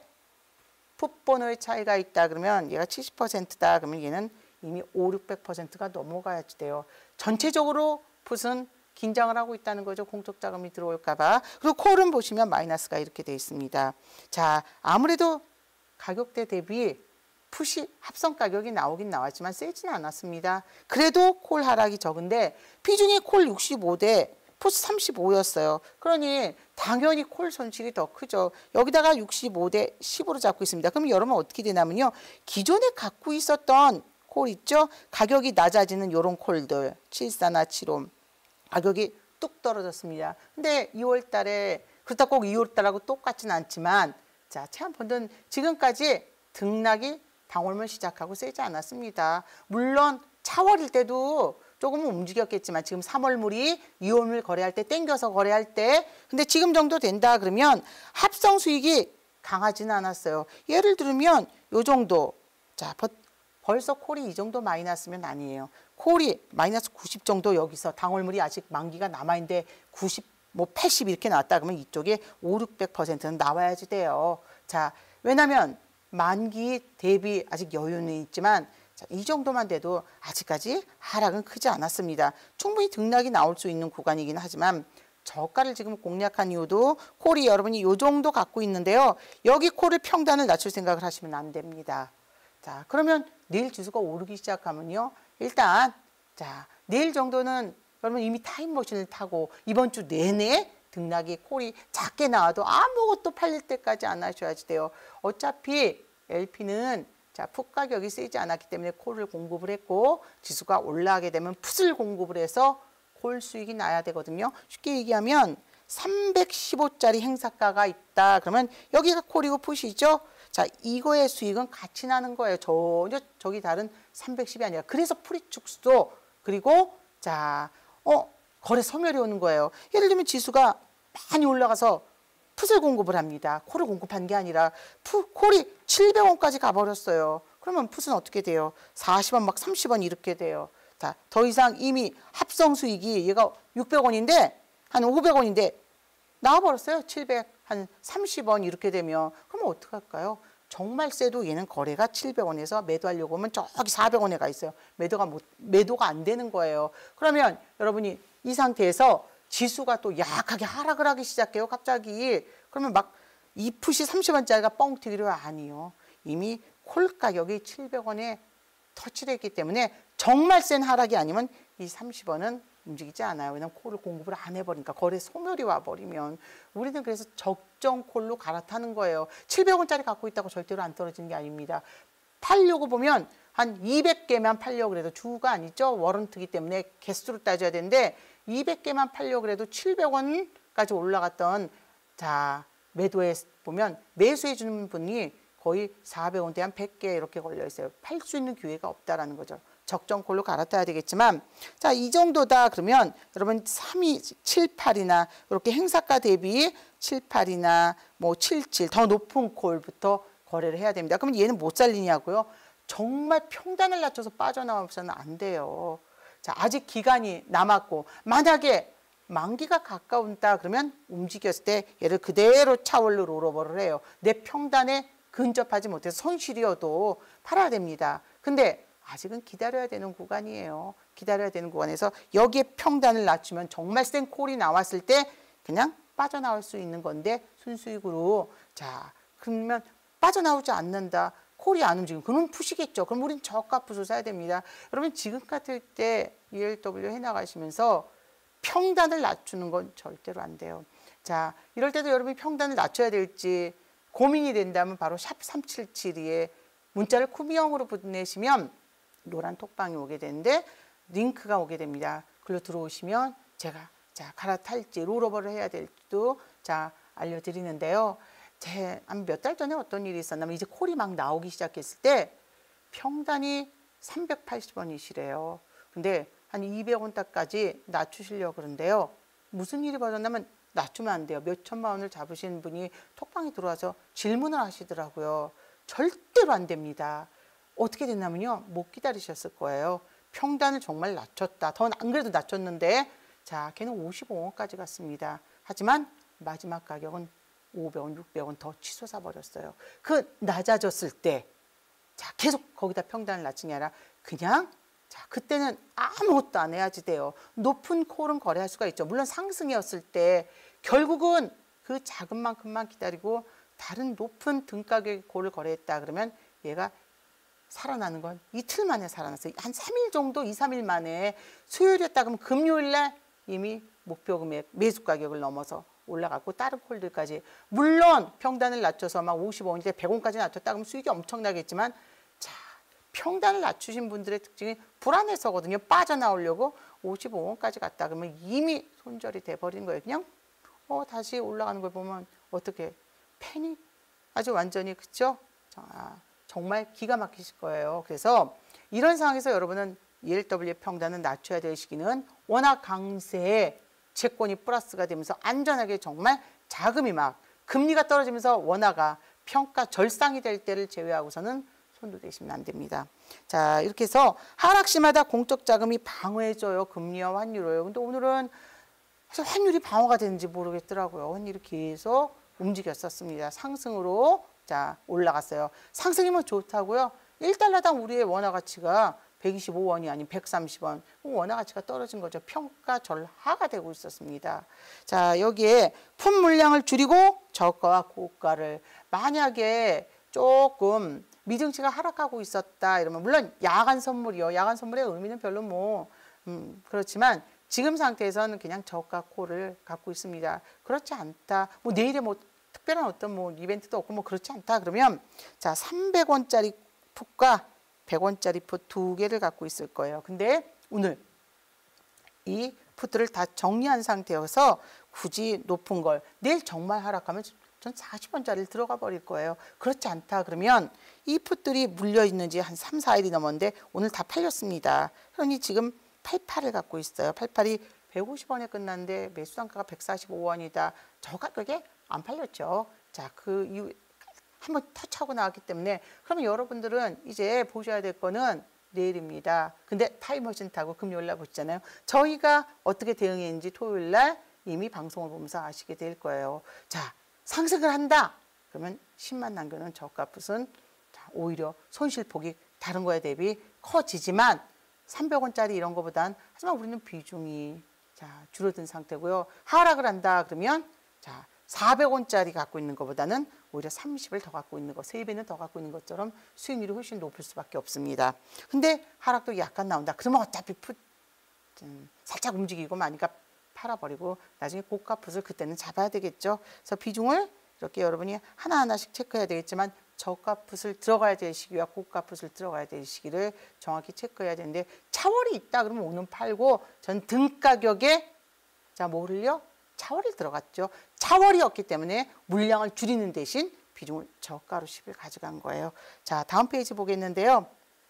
풋번호의 차이가 있다. 그러면 얘가 70%다. 그러면 얘는 이미 500~600%가 넘어가야지 돼요. 전체적으로 풋은 긴장을 하고 있다는 거죠. 공적 자금이 들어올까 봐. 그리고 콜은 보시면 마이너스가 이렇게 돼 있습니다. 자, 아무래도 가격대 대비 풋이 합성 가격이 나오긴 나왔지만 세지는 않았습니다. 그래도 콜 하락이 적은데 비중이 콜 65대 풋 35였어요. 그러니 당연히 콜 손실이 더 크죠. 여기다가 65대 10으로 잡고 있습니다. 그럼 여러분 어떻게 되냐면요. 기존에 갖고 있었던 콜 있죠? 가격이 낮아지는 이런 콜들 74나 75 가격이 뚝 떨어졌습니다. 근데 2월 달에 그렇다고 꼭 2월 달하고 똑같진 않지만 자, 체험펀드는 지금까지 등락이 방울문 시작하고 세지 않았습니다. 물론 차월일 때도 조금은 움직였겠지만 지금 3월물이 2월물 거래할 때 땡겨서 거래할 때 근데 지금 정도 된다 그러면 합성 수익이 강하지는 않았어요. 예를 들면 요 정도 자 벌써 콜이 이 정도 마이너스면 아니에요. 콜이 마이너스 90 정도 여기서 당월물이 아직 만기가 남아있는데 90, 뭐 80 이렇게 나왔다 그러면 이쪽에 500~600%는 나와야지 돼요. 자, 왜냐하면 만기 대비 아직 여유는 있지만 자, 이 정도만 돼도 아직까지 하락은 크지 않았습니다. 충분히 등락이 나올 수 있는 구간이긴 하지만 저가를 지금 공략한 이유도 콜이 여러분이 이 정도 갖고 있는데요. 여기 콜을 평단을 낮출 생각을 하시면 안 됩니다. 자, 그러면 내일 지수가 오르기 시작하면요. 일단 자 내일 정도는 여러분 이미 타임머신을 타고 이번 주 내내 등락이 콜이 작게 나와도 아무것도 팔릴 때까지 안 하셔야지 돼요. 어차피 LP는 자, 풋 가격이 세지 않았기 때문에 콜을 공급을 했고 지수가 올라가게 되면 풋을 공급을 해서 콜 수익이 나야 되거든요. 쉽게 얘기하면 315짜리 행사가가 있다. 그러면 여기가 콜이고 풋이죠. 자, 이거의 수익은 같이 나는 거예요. 전혀 저기 다른 310이 아니라. 그래서 프리 축소 그리고 자, 거래 소멸이 오는 거예요. 예를 들면 지수가 많이 올라가서 풋을 공급을 합니다. 콜을 공급한 게 아니라 콜이 700원까지 가버렸어요. 그러면 풋은 어떻게 돼요? 40원 막 30원 이렇게 돼요. 자, 더 이상 이미 합성 수익이 얘가 600원인데 한 500원인데 나와버렸어요. 700, 한 30원 이렇게 되면 그러면 어떡할까요? 정말 세도 얘는 거래가 700원에서 매도하려고 하면 저기 400원에 가 있어요. 매도가 안 되는 거예요. 그러면 여러분이 이 상태에서 지수가 또 약하게 하락을 하기 시작해요. 갑자기. 그러면 막 이 풋이 30원짜리가 뻥 튀기려 아니요. 이미 콜 가격이 700원에 터치됐기 때문에 정말 센 하락이 아니면 이 30원은 움직이지 않아요. 왜냐하면 콜을 공급을 안 해버리니까 거래 소멸이 와버리면 우리는 그래서 적정 콜로 갈아타는 거예요. 700원짜리 갖고 있다고 절대로 안 떨어지는 게 아닙니다. 팔려고 보면 한 200개만 팔려고 그래도 주가 아니죠. 워런트기 때문에 개수로 따져야 되는데 200개만 팔려고 그래도 700원까지 올라갔던 자 매도에 보면 매수해 주는 분이 거의 400원대 한 100개 이렇게 걸려 있어요. 팔 수 있는 기회가 없다라는 거죠. 적정 콜로 갈아타야 되겠지만 자, 이 정도다 그러면 여러분 3이 7, 8이나 이렇게 행사가 대비 7, 8이나 뭐 7, 7 더 높은 콜부터 거래를 해야 됩니다. 그러면 얘는 못 살리냐고요? 정말 평단을 낮춰서 빠져나와서는 안 돼요. 자, 아직 기간이 남았고 만약에 만기가 가까운다 그러면 움직였을 때 얘를 그대로 차월로 롤오버를 해요. 내 평단에 근접하지 못해서 손실이어도 팔아야 됩니다. 근데 아직은 기다려야 되는 구간이에요. 기다려야 되는 구간에서 여기에 평단을 낮추면 정말 센 콜이 나왔을 때 그냥 빠져나올 수 있는 건데 순수익으로 자 그러면 빠져나오지 않는다. 콜이 안 움직이면 그럼 푸시겠죠. 그럼 우린 저가 푸수 사야 됩니다. 여러분 지금 같을 때 ELW 해나가시면서 평단을 낮추는 건 절대로 안 돼요. 자 이럴 때도 여러분이 평단을 낮춰야 될지 고민이 된다면 바로 샵 3772에 문자를 쿠미형으로 보내시면 노란 톡방이 오게 되는데 링크가 오게 됩니다. 글로 들어오시면 제가 자 갈아탈지 롤오버를 해야 될지도 자 알려드리는데요. 제 한 몇 달 전에 어떤 일이 있었냐면 이제 콜이 막 나오기 시작했을 때 평단이 380원이시래요. 근데 한 200원 딱까지 낮추시려고 그러는데요. 무슨 일이 벌어졌냐면 낮추면 안 돼요. 몇 천만 원을 잡으신 분이 톡방에 들어와서 질문을 하시더라고요. 절대로 안 됩니다. 어떻게 됐냐면요. 못 기다리셨을 거예요. 평단을 정말 낮췄다. 더 안 그래도 낮췄는데 자 걔는 55원까지 갔습니다. 하지만 마지막 가격은 500원, 600원 더 치솟아 버렸어요. 그 낮아졌을 때 자 계속 거기다 평단을 낮추는 게 아니라 그냥 자 그때는 아무것도 안 해야지 돼요. 높은 콜은 거래할 수가 있죠. 물론 상승이었을 때 결국은 그 작은 만큼만 기다리고 다른 높은 등가격의 콜을 거래했다 그러면 얘가 살아나는 건 이틀 만에 살아났어요. 한 3일 정도, 2, 3일 만에 수요일이었다 그러면 금요일 날 이미 목표 금액 매수 가격을 넘어서 올라갔고 다른 콜들까지 물론 평단을 낮춰서 막 55원인데 100원까지 낮췄다 그러면 수익이 엄청나겠지만 자 평단을 낮추신 분들의 특징이 불안해서거든요. 빠져나오려고 55원까지 갔다 그러면 이미 손절이 돼버린 거예요. 그냥 다시 올라가는 걸 보면 어떻게 패닉 아주 완전히 그쵸? 정말 기가 막히실 거예요. 그래서 이런 상황에서 여러분은 ELW의 평단은 낮춰야 될 시기는 워낙 강세에 채권이 플러스가 되면서 안전하게 정말 자금이 막 금리가 떨어지면서 원화가 평가 절상이 될 때를 제외하고서는 손도 대시면 안 됩니다. 자 이렇게 해서 하락시마다 공적 자금이 방어해줘요. 금리와 환율로요. 근데 오늘은 사실 환율이 방어가 되는지 모르겠더라고요. 환율이 계속 움직였었습니다. 상승으로 자 올라갔어요. 상승이면 좋다고요. 1달러당 우리의 원화 가치가 125원이 아닌 130원. 원화 가치가 떨어진 거죠. 평가 절하가 되고 있었습니다. 자 여기에 품 물량을 줄이고 저가와 고가를 만약에 조금 미증시가 하락하고 있었다 이러면 물론 야간 선물이요. 야간 선물의 의미는 별로 뭐 그렇지만 지금 상태에서는 그냥 저가 콜을 갖고 있습니다. 그렇지 않다. 뭐 내일에 뭐 특별한 어떤 뭐 이벤트도 없고 뭐 그렇지 않다 그러면 자 300원짜리 풋과 100원짜리 풋 두 개를 갖고 있을 거예요. 근데 오늘 이 풋들을 다 정리한 상태여서 굳이 높은 걸 내일 정말 하락하면 전 40원짜리를 들어가 버릴 거예요. 그렇지 않다 그러면 이 풋들이 물려 있는지 한 3, 4일이 넘었는데 오늘 다 팔렸습니다. 그러니 지금 88을 갖고 있어요. 88이 150원에 끝났는데 매수 단가가 145원이다. 저 가격에 안 팔렸죠. 자, 그 이후 한번 터치하고 나왔기 때문에 그러면 여러분들은 이제 보셔야 될 거는 내일입니다. 근데 타임머신 타고 금요일 날 보시잖아요. 저희가 어떻게 대응했는지 토요일 날 이미 방송을 보면서 아시게 될 거예요. 자, 상승을 한다. 그러면 10만 남겨놓은 저가 풋은 오히려 손실폭이 다른 거에 대비 커지지만 300원짜리 이런 거보단 하지만 우리는 비중이 줄어든 상태고요. 하락을 한다 그러면 400원짜리 갖고 있는 것보다는 오히려 30을 더 갖고 있는 것, 3배는 더 갖고 있는 것처럼 수익률이 훨씬 높을 수밖에 없습니다. 근데 하락도 약간 나온다. 그러면 어차피 풋 좀 살짝 움직이고 마니까 팔아버리고 나중에 고가 풋을 그때는 잡아야 되겠죠. 그래서 비중을 이렇게 여러분이 하나하나씩 체크해야 되겠지만 저가 풋을 들어가야 될 시기와 고가 풋을 들어가야 될 시기를 정확히 체크해야 되는데 차월이 있다 그러면 오늘 팔고 전 등 가격에 자 뭐를요? 차월이 들어갔죠. 차월이었기 때문에 물량을 줄이는 대신 비중을 저가로 10을 가져간 거예요. 자 다음 페이지 보겠는데요.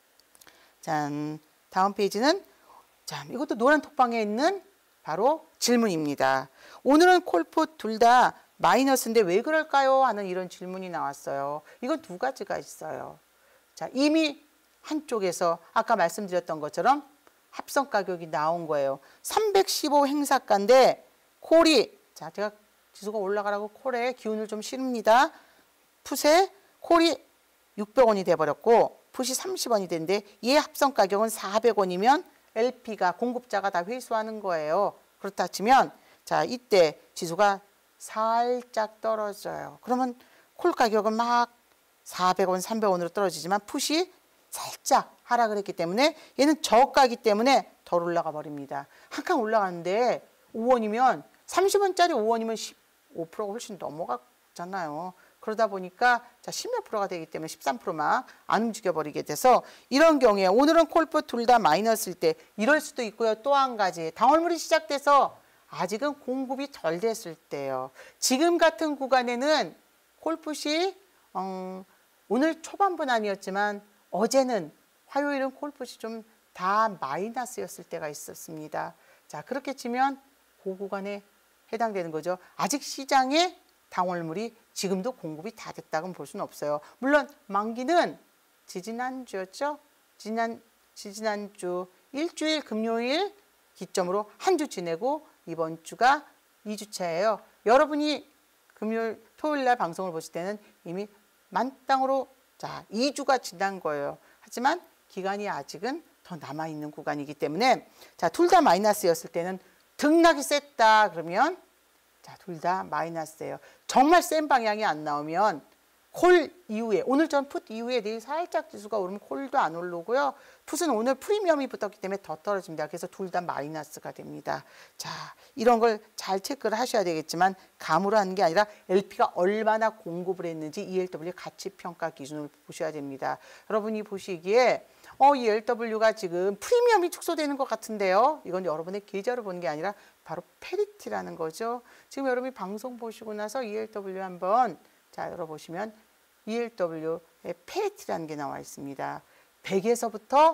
짠 다음 페이지는 자 이것도 노란 톡방에 있는 바로 질문입니다. 오늘은 콜풋 둘 다 마이너스인데 왜 그럴까요? 하는 이런 질문이 나왔어요. 이건 두 가지가 있어요. 자, 이미 한쪽에서 아까 말씀드렸던 것처럼 합성 가격이 나온 거예요. 315 행사가인데 콜이 자, 제가 지수가 올라가라고 콜에 기운을 좀 실습니다. 풋에 콜이 600원이 돼버렸고 풋이 30원이 됐는데 얘 합성 가격은 400원이면 LP가 공급자가 다 회수하는 거예요. 그렇다 치면 자 이때 지수가 살짝 떨어져요. 그러면 콜 가격은 막 400원, 300원으로 떨어지지만 풋이 살짝 하락을 했기 때문에 얘는 저가기 때문에 덜 올라가 버립니다. 한 칸 올라가는데 5원이면 30원짜리 5원이면 15%가 훨씬 넘어갔잖아요. 그러다 보니까 자 10몇 프로가 되기 때문에 13%막 안 움직여 버리게 돼서 이런 경우에 오늘은 콜풋 둘 다 마이너스일 때 이럴 수도 있고요. 또 한 가지 당월물이 시작돼서 아직은 공급이 덜 됐을 때요. 지금 같은 구간에는 콜풋이 오늘 초반분 아니었지만 어제는 화요일은 콜풋이 좀 다 마이너스였을 때가 있었습니다. 자 그렇게 치면 그 구간에 해당되는 거죠. 아직 시장에 당월물이 지금도 공급이 다 됐다고는 볼 수는 없어요. 물론 만기는 지지난주였죠. 지지난주 일주일 금요일 기점으로 한 주 지내고 이번 주가 2주차예요. 여러분이 금요일 토요일 날 방송을 보실 때는 이미 만땅으로 자 2주가 지난 거예요. 하지만 기간이 아직은 더 남아있는 구간이기 때문에 자 둘 다 마이너스였을 때는 등락이 셌다 그러면 자 둘 다 마이너스예요. 정말 센 방향이 안 나오면 콜 이후에 오늘 전 풋 이후에 내일 살짝 지수가 오르면 콜도 안 오르고요. 풋은 오늘 프리미엄이 붙었기 때문에 더 떨어집니다. 그래서 둘 다 마이너스가 됩니다. 자 이런 걸 잘 체크를 하셔야 되겠지만 감으로 하는 게 아니라 LP가 얼마나 공급을 했는지 ELW 가치평가 기준을 보셔야 됩니다. 여러분이 보시기에 이 LW가 지금 프리미엄이 축소되는 것 같은데요. 이건 여러분의 계좌로 보는 게 아니라 바로 페리티라는 거죠. 지금 여러분이 방송 보시고 나서 ELW 한번 자 열어보시면 ELW의 페리티라는 게 나와 있습니다. 100에서부터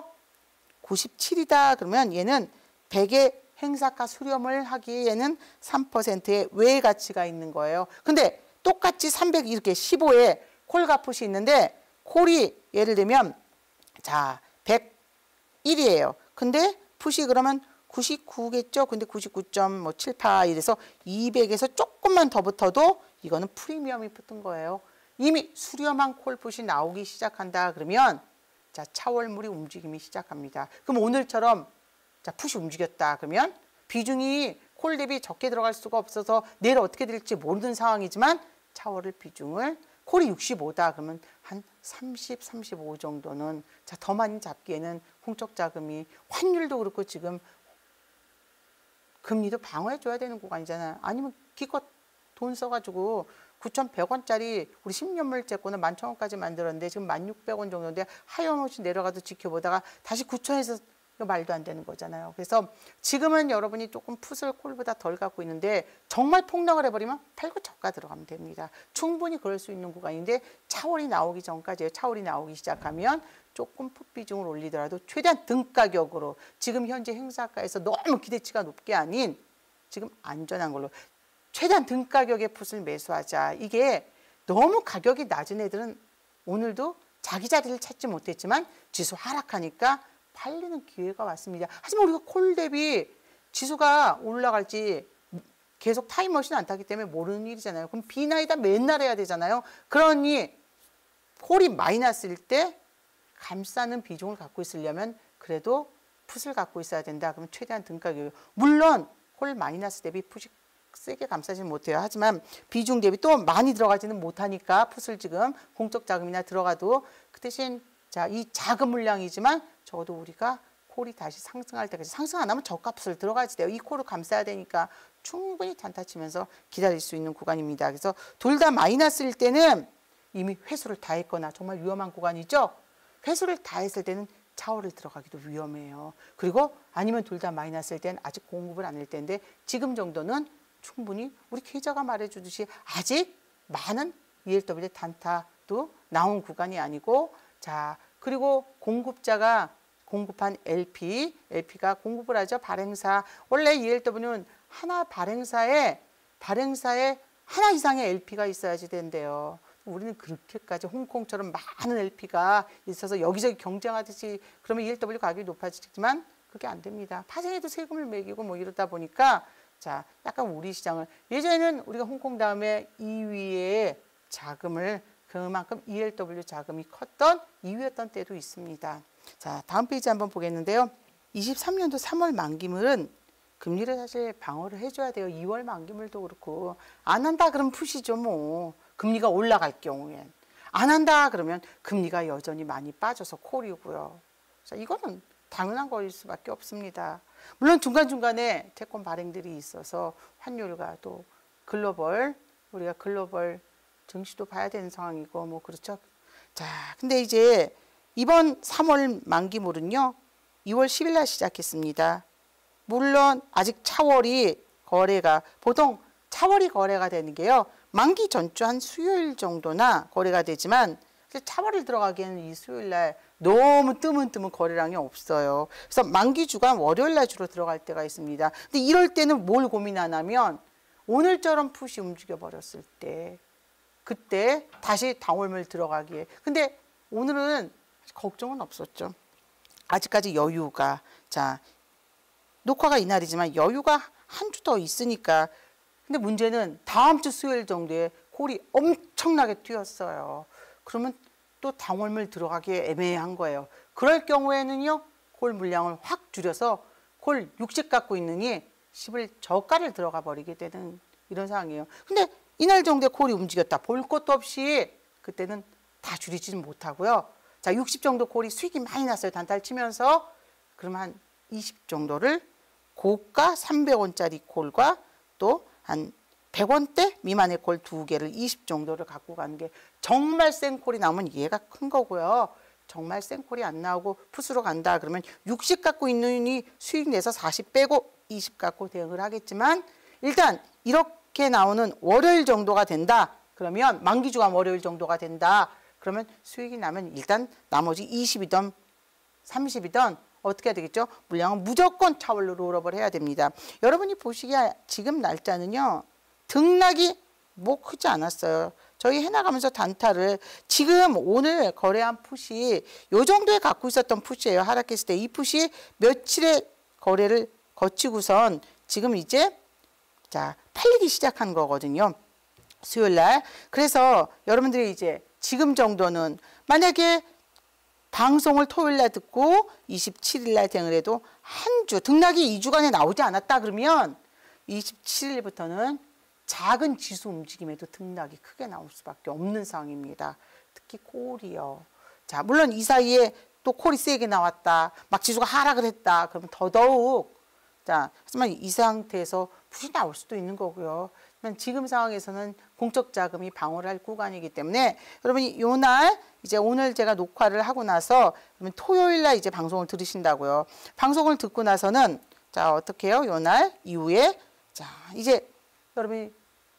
97이다 그러면 얘는 100의 행사가 수렴을 하기에는 3%의 외 가치가 있는 거예요. 근데 똑같이 300 이렇게 15에 콜과 풋이 있는데 콜이 예를 들면 자 101이에요. 근데 풋이 그러면 99겠죠. 근데 99.78 이래서 200에서 조금만 더 붙어도 이거는 프리미엄이 붙은 거예요. 이미 수렴한 콜풋이 나오기 시작한다 그러면 자 차월물이 움직임이 시작합니다. 그럼 오늘처럼 자 풋이 움직였다 그러면 비중이 콜 대비 적게 들어갈 수가 없어서 내일 어떻게 될지 모르는 상황이지만 차월을 비중을 콜이 65다 그러면 한 30, 35 정도는 자 더 많이 잡기에는 공적 자금이 환율도 그렇고 지금 금리도 방어해 줘야 되는 구간이잖아요. 아니면 기껏 돈 써가지고 9,100원짜리 우리 10년물 채권을 11,000원까지 만들었는데 지금 1,600원 정도인데 하염없이 내려가도 지켜보다가 다시 9,000원에서 말도 안 되는 거잖아요. 그래서 지금은 여러분이 조금 풋을 콜보다 덜 갖고 있는데 정말 폭락을 해버리면 팔고 저가 들어가면 됩니다. 충분히 그럴 수 있는 구간인데 차월이 나오기 전까지요. 차월이 나오기 시작하면 조금 풋 비중을 올리더라도 최대한 등가격으로 지금 현재 행사가에서 너무 기대치가 높게 아닌 지금 안전한 걸로 최대한 등가격의 풋을 매수하자. 이게 너무 가격이 낮은 애들은 오늘도 자기 자리를 찾지 못했지만 지수 하락하니까 팔리는 기회가 왔습니다. 하지만 우리가 콜 대비 지수가 올라갈지 계속 타임머신을 안 타기 때문에 모르는 일이잖아요. 그럼 비나이다 맨날 해야 되잖아요. 그러니 콜이 마이너스일 때 감싸는 비중을 갖고 있으려면 그래도 풋을 갖고 있어야 된다. 그러면 최대한 등가격이에요. 물론 콜 마이너스 대비 풋이 세게 감싸지는 못해요. 하지만 비중 대비 또 많이 들어가지는 못하니까 풋을 지금 공적 자금이나 들어가도 그 대신 자, 이 작은 물량이지만 적어도 우리가 콜이 다시 상승할 때까지 상승 안 하면 저값을 들어가야지 돼요. 이 콜을 감싸야 되니까 충분히 단타 치면서 기다릴 수 있는 구간입니다. 그래서 둘 다 마이너스일 때는 이미 회수를 다 했거나 정말 위험한 구간이죠. 회수를 다 했을 때는 차월을 들어가기도 위험해요. 그리고 아니면 둘 다 마이너스일 때는 아직 공급을 안 할 때인데 지금 정도는 충분히 우리 계좌가 말해주듯이 아직 많은 ELW 단타도 나온 구간이 아니고, 자, 그리고 공급자가 공급한 LP가 공급을 하죠. 발행사. 원래 ELW는 하나 발행사에 하나 이상의 LP가 있어야지 된대요. 우리는 그렇게까지 홍콩처럼 많은 LP가 있어서 여기저기 경쟁하듯이 그러면 ELW 가격이 높아지지만 그게 안 됩니다. 파생에도 세금을 매기고 뭐 이러다 보니까 자, 약간 우리 시장을 예전에는 우리가 홍콩 다음에 2위의 자금을 그만큼 ELW 자금이 컸던 2위였던 때도 있습니다. 자, 다음 페이지 한번 보겠는데요. 23년도 3월 만기물은 금리를 사실 방어를 해줘야 돼요. 2월 만기물도 그렇고 안 한다 그러면 푸시죠 뭐. 금리가 올라갈 경우엔. 안 한다 그러면 금리가 여전히 많이 빠져서 콜이고요. 자, 이거는 당연한 거일 수밖에 없습니다. 물론 중간중간에 채권 발행들이 있어서 환율과 또 우리가 글로벌 증시도 봐야 되는 상황이고 뭐 그렇죠. 자, 근데 이제 이번 3월 만기물은요. 2월 10일 날 시작했습니다. 물론 아직 차월이 거래가 보통 차월이 거래가 되는 게요. 만기 전주 한 수요일 정도나 거래가 되지만 차월을 들어가기에는 이 수요일 날 너무 뜨문뜨문 거래량이 없어요. 그래서 만기 주간 월요일 날 주로 들어갈 때가 있습니다. 근데 이럴 때는 뭘 고민하냐면 오늘처럼 푸시 움직여 버렸을 때 그때 다시 당월물 들어가기에. 근데 오늘은 걱정은 없었죠. 아직까지 여유가. 자, 녹화가 이날이지만 여유가 한 주 더 있으니까. 근데 문제는 다음 주 수요일 정도에 콜이 엄청나게 뛰었어요. 그러면 또 당월물 들어가기에 애매한 거예요. 그럴 경우에는요. 콜 물량을 확 줄여서 콜 60 갖고 있느니 10을 저가를 들어가 버리게 되는 이런 상황이에요. 근데 이날 정도에 콜이 움직였다. 볼 것도 없이 그때는 다 줄이지는 못하고요. 자, 60 정도 콜이 수익이 많이 났어요. 단타를 치면서. 그럼 한 20 정도를 고가 300원짜리 콜과 또 한 100원대 미만의 콜 2개를 20 정도를 갖고 가는 게 정말 센 콜이 나오면 얘가 큰 거고요. 정말 센 콜이 안 나오고 푸스로 간다 그러면 60 갖고 있느니 수익 내서 40 빼고 20 갖고 대응을 하겠지만 일단 이렇게 나오는 월요일 정도가 된다. 그러면 만기 주간 월요일 정도가 된다. 그러면 수익이 나면 일단 나머지 20이든 30이든 어떻게 해야 되겠죠? 물량은 무조건 차월로 롤업을 해야 됩니다. 여러분이 보시기에 지금 날짜는요. 등락이 뭐 크지 않았어요. 저희 해나가면서 단타를 지금 오늘 거래한 풋이 요 정도에 갖고 있었던 풋이에요. 하락했을 때 이 풋이 며칠의 거래를 거치고선 지금 이제 자 팔리기 시작한 거거든요. 수요일 날. 그래서 여러분들이 이제 지금 정도는 만약에 방송을 토요일 날 듣고 27일 날 대응을 해도 한 주, 등락이 2주간에 나오지 않았다 그러면 27일부터는 작은 지수 움직임에도 등락이 크게 나올 수밖에 없는 상황입니다. 특히 콜이요. 자, 물론 이 사이에 또 콜이 세게 나왔다. 막 지수가 하락을 했다. 그러면 더더욱 자, 하지만 이 상태에서 푸시 나올 수도 있는 거고요. 지금 상황에서는 공적 자금이 방어를 할 구간이기 때문에 여러분이 요날 이제 오늘 제가 녹화를 하고 나서 그러면 토요일 날 이제 방송을 들으신다고요. 방송을 듣고 나서는 자, 어떻게 해요? 요날 이후에 자, 이제 여러분이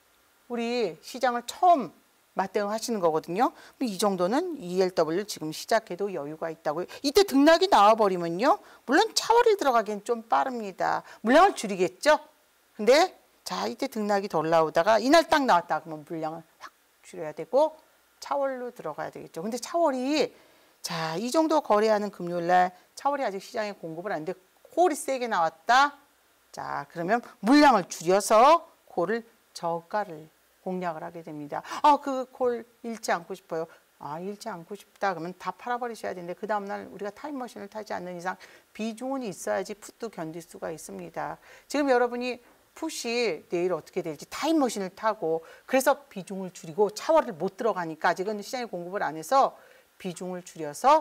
우리 시장을 처음 맞대응 하시는 거거든요. 이 정도는 ELW 지금 시작해도 여유가 있다고요. 이때 등락이 나와버리면요. 물론 차월이 들어가기엔 좀 빠릅니다. 물량을 줄이겠죠. 근데 자 이때 등락이 덜 나오다가 이날 딱 나왔다 그러면 물량을 확 줄여야 되고 차월로 들어가야 되겠죠. 근데 차월이 자 이 정도 거래하는 금요일날 차월이 아직 시장에 공급을 안 돼. 콜이 세게 나왔다. 자 그러면 물량을 줄여서 콜을 저가를 공략을 하게 됩니다. 아, 그 콜 잃지 않고 싶어요. 아, 잃지 않고 싶다. 그러면 다 팔아버리셔야 되는데 그 다음날 우리가 타임머신을 타지 않는 이상 비중은 있어야지 풋도 견딜 수가 있습니다. 지금 여러분이 풋이 내일 어떻게 될지 타임머신을 타고 그래서 비중을 줄이고 차월을 못 들어가니까 아직은 시장에 공급을 안 해서 비중을 줄여서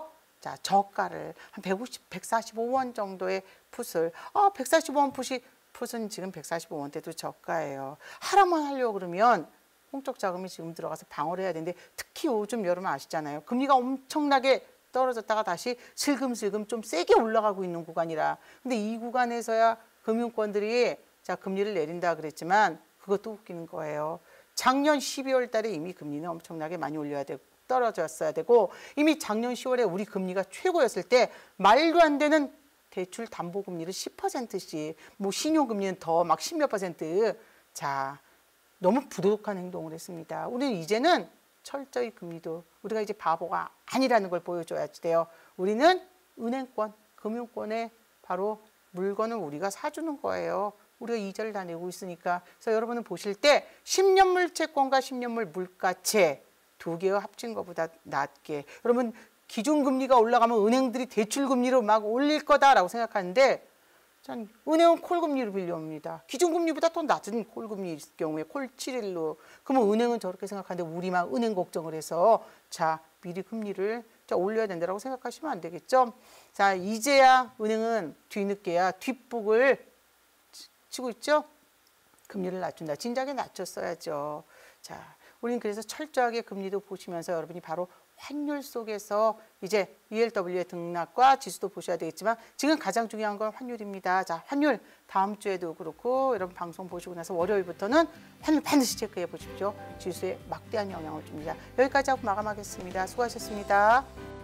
자, 저가를 한 150, 145원 정도의 풋을 145원 풋은 지금 145원대도 저가예요. 하라만 하려고 그러면 공적 자금이 지금 들어가서 방어를 해야 되는데 특히 요즘 여러분 아시잖아요. 금리가 엄청나게 떨어졌다가 다시 슬금슬금 좀 세게 올라가고 있는 구간이라. 근데 이 구간에서야 금융권들이 자, 금리를 내린다 그랬지만 그것도 웃기는 거예요. 작년 12월 달에 이미 금리는 엄청나게 많이 올려야 되고 떨어졌어야 되고 이미 작년 10월에 우리 금리가 최고였을 때 말도 안 되는 대출 담보 금리를 10%씩 뭐 신용금리는 더 막 10몇 %. 자, 너무 부도덕한 행동을 했습니다. 우리는 이제는 철저히 금리도 우리가 이제 바보가 아니라는 걸 보여줘야 돼요. 우리는 은행권, 금융권에 바로 물건을 우리가 사주는 거예요. 우리가 이자를 다 내고 있으니까. 그래서 여러분은 보실 때 10년물 채권과 10년물 물가채 두 개가 합친 것보다 낮게. 여러분 기준금리가 올라가면 은행들이 대출금리로 막 올릴 거다라고 생각하는데 전 은행은 콜금리로 빌려옵니다. 기준금리보다 더 낮은 콜금리일 경우에 콜7일로. 그러면 은행은 저렇게 생각하는데 우리만 은행 걱정을 해서 자 미리 금리를 자 올려야 된다고 생각하시면 안 되겠죠. 자 이제야 은행은 뒤늦게야 뒷북을 치고 있죠. 금리를 낮춘다. 진작에 낮췄어야죠. 자 우리는 그래서 철저하게 금리도 보시면서 여러분이 바로 환율 속에서 이제 ELW의 등락과 지수도 보셔야 되겠지만 지금 가장 중요한 건 환율입니다. 자, 환율 다음 주에도 그렇고 여러분 방송 보시고 나서 월요일부터는 환율 반드시 체크해 보십시오. 지수에 막대한 영향을 줍니다. 여기까지 하고 마감하겠습니다. 수고하셨습니다.